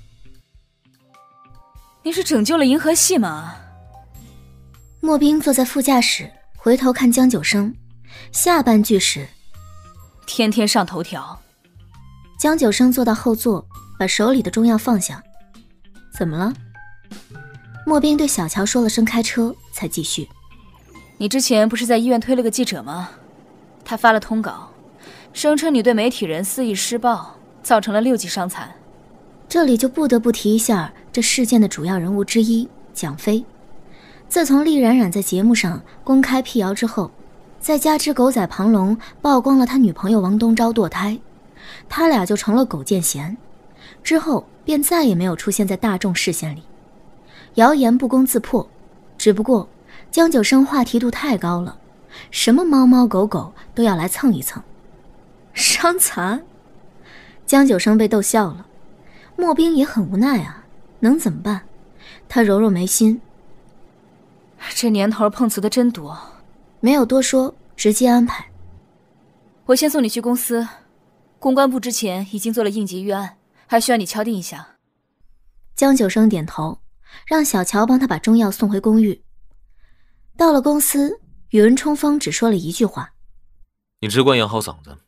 你是拯救了银河系吗？ 莫冰坐在副驾驶，回头看江九生，下半句是天天上头条。 江九生坐到后座，把手里的中药放下。怎么了？莫冰对小乔说了声开车，才继续。 你之前不是在医院推了个记者吗？他发了通稿，声称你对媒体人肆意施暴，造成了六级伤残。 这里就不得不提一下这事件的主要人物之一蒋飞。自从厉冉冉在节目上公开辟谣之后，再加之狗仔庞龙曝光了他女朋友王东昭堕胎，他俩就成了狗见嫌，之后便再也没有出现在大众视线里。谣言不攻自破，只不过江九生话题度太高了，什么猫猫狗狗都要来蹭一蹭。伤残？江九生被逗笑了。莫冰也很无奈啊，能怎么办？他揉揉眉心， 这年头碰瓷的真多。 没有多说，直接安排。 我先送你去公司，公关部之前已经做了应急预案，还需要你敲定一下。 江九生点头，让小乔帮他把中药送回公寓。到了公司，宇文冲锋只说了一句话： 你只管养好嗓子，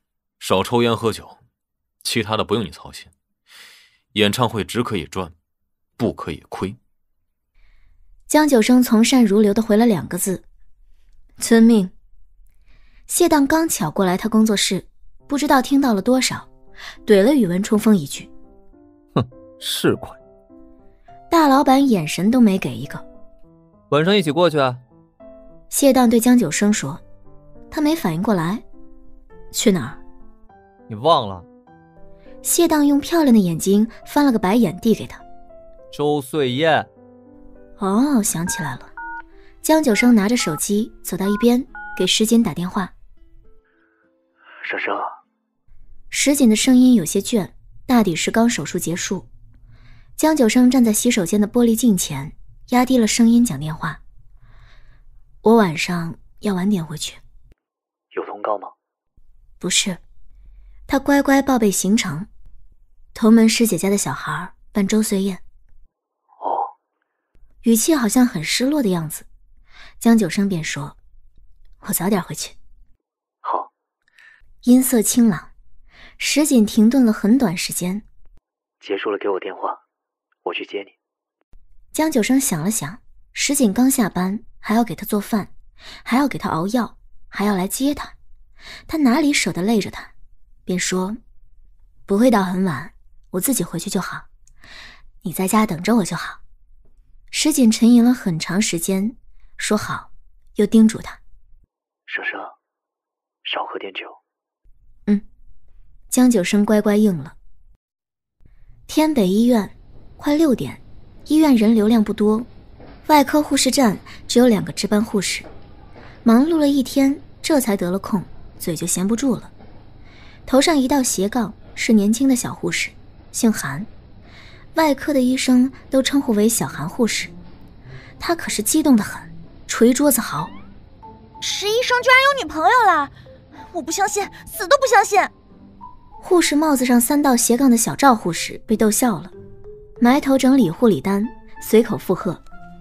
少抽烟喝酒，其他的不用你操心。演唱会只可以赚，不可以亏。 江九生从善如流的回了两个字：遵命。谢当刚巧过来他工作室，不知道听到了多少，怼了宇文冲锋一句： 哼，市侩。 大老板眼神都没给一个。 晚上一起过去啊。 谢当对江九生说，他没反应过来。去哪儿？ 你忘了？ 谢当用漂亮的眼睛翻了个白眼递给他。 周岁宴。 哦，想起来了。江九生拿着手机走到一边，给石锦打电话。 生生。 石锦的声音有些倦，大抵是刚手术结束。江九生站在洗手间的玻璃镜前，压低了声音讲电话。我晚上要晚点回去。 有通告吗？ 不是。他乖乖报备行程。同门师姐家的小孩办周岁宴。 哦。 语气好像很失落的样子。江九生便说，我早点回去。 好。 音色清朗。石锦停顿了很短时间。 结束了给我电话，我去接你。 江九生想了想，石锦刚下班，还要给他做饭，还要给他熬药，还要来接他，他哪里舍得累着他，便说，不会到很晚，我自己回去就好，你在家等着我就好。石锦沉吟了很长时间，说好，又叮嘱他， 生生，少喝点酒。 嗯。江九生乖乖应了。天北医院，快六点，医院人流量不多，外科护士站只有两个值班护士，忙碌了一天，这才得了空，嘴就闲不住了。头上一道斜杠，是年轻的小护士，姓韩，外科的医生都称呼为小韩护士。他可是激动得很，捶桌子嚎： 石医生居然有女朋友了！我不相信，死都不相信！ 护士帽子上三道斜杠的小赵护士被逗笑了，埋头整理护理单，随口附和：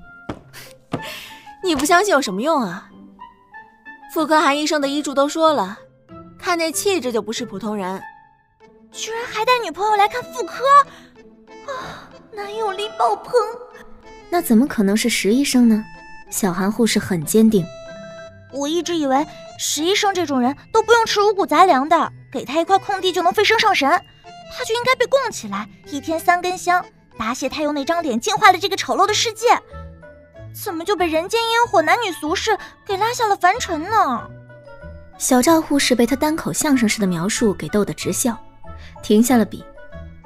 你不相信有什么用啊？妇科韩医生的医嘱都说了，看那气质就不是普通人，居然还带女朋友来看妇科，啊，男友力爆棚！ 那怎么可能是石医生呢？小韩护士很坚定。 我一直以为石医生这种人都不用吃五谷杂粮的，给他一块空地就能飞升上神，他就应该被供起来，一天三根香，答谢他用那张脸净化了这个丑陋的世界。怎么就被人间烟火男女俗世给拉下了凡尘呢？ 小赵护士被他单口相声式的描述给逗得直笑，停下了笔。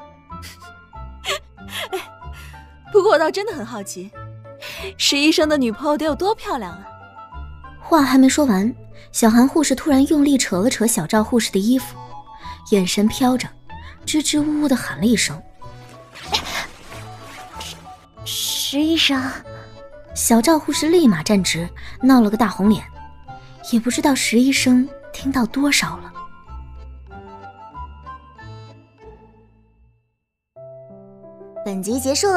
不过我倒真的很好奇，石医生的女朋友得有多漂亮啊？ 话还没说完，小韩护士突然用力扯了扯小赵护士的衣服，眼神飘着，支支吾吾地喊了一声： 石医生。 小赵护士立马站直，闹了个大红脸，也不知道石医生听到多少了。 本集结束了。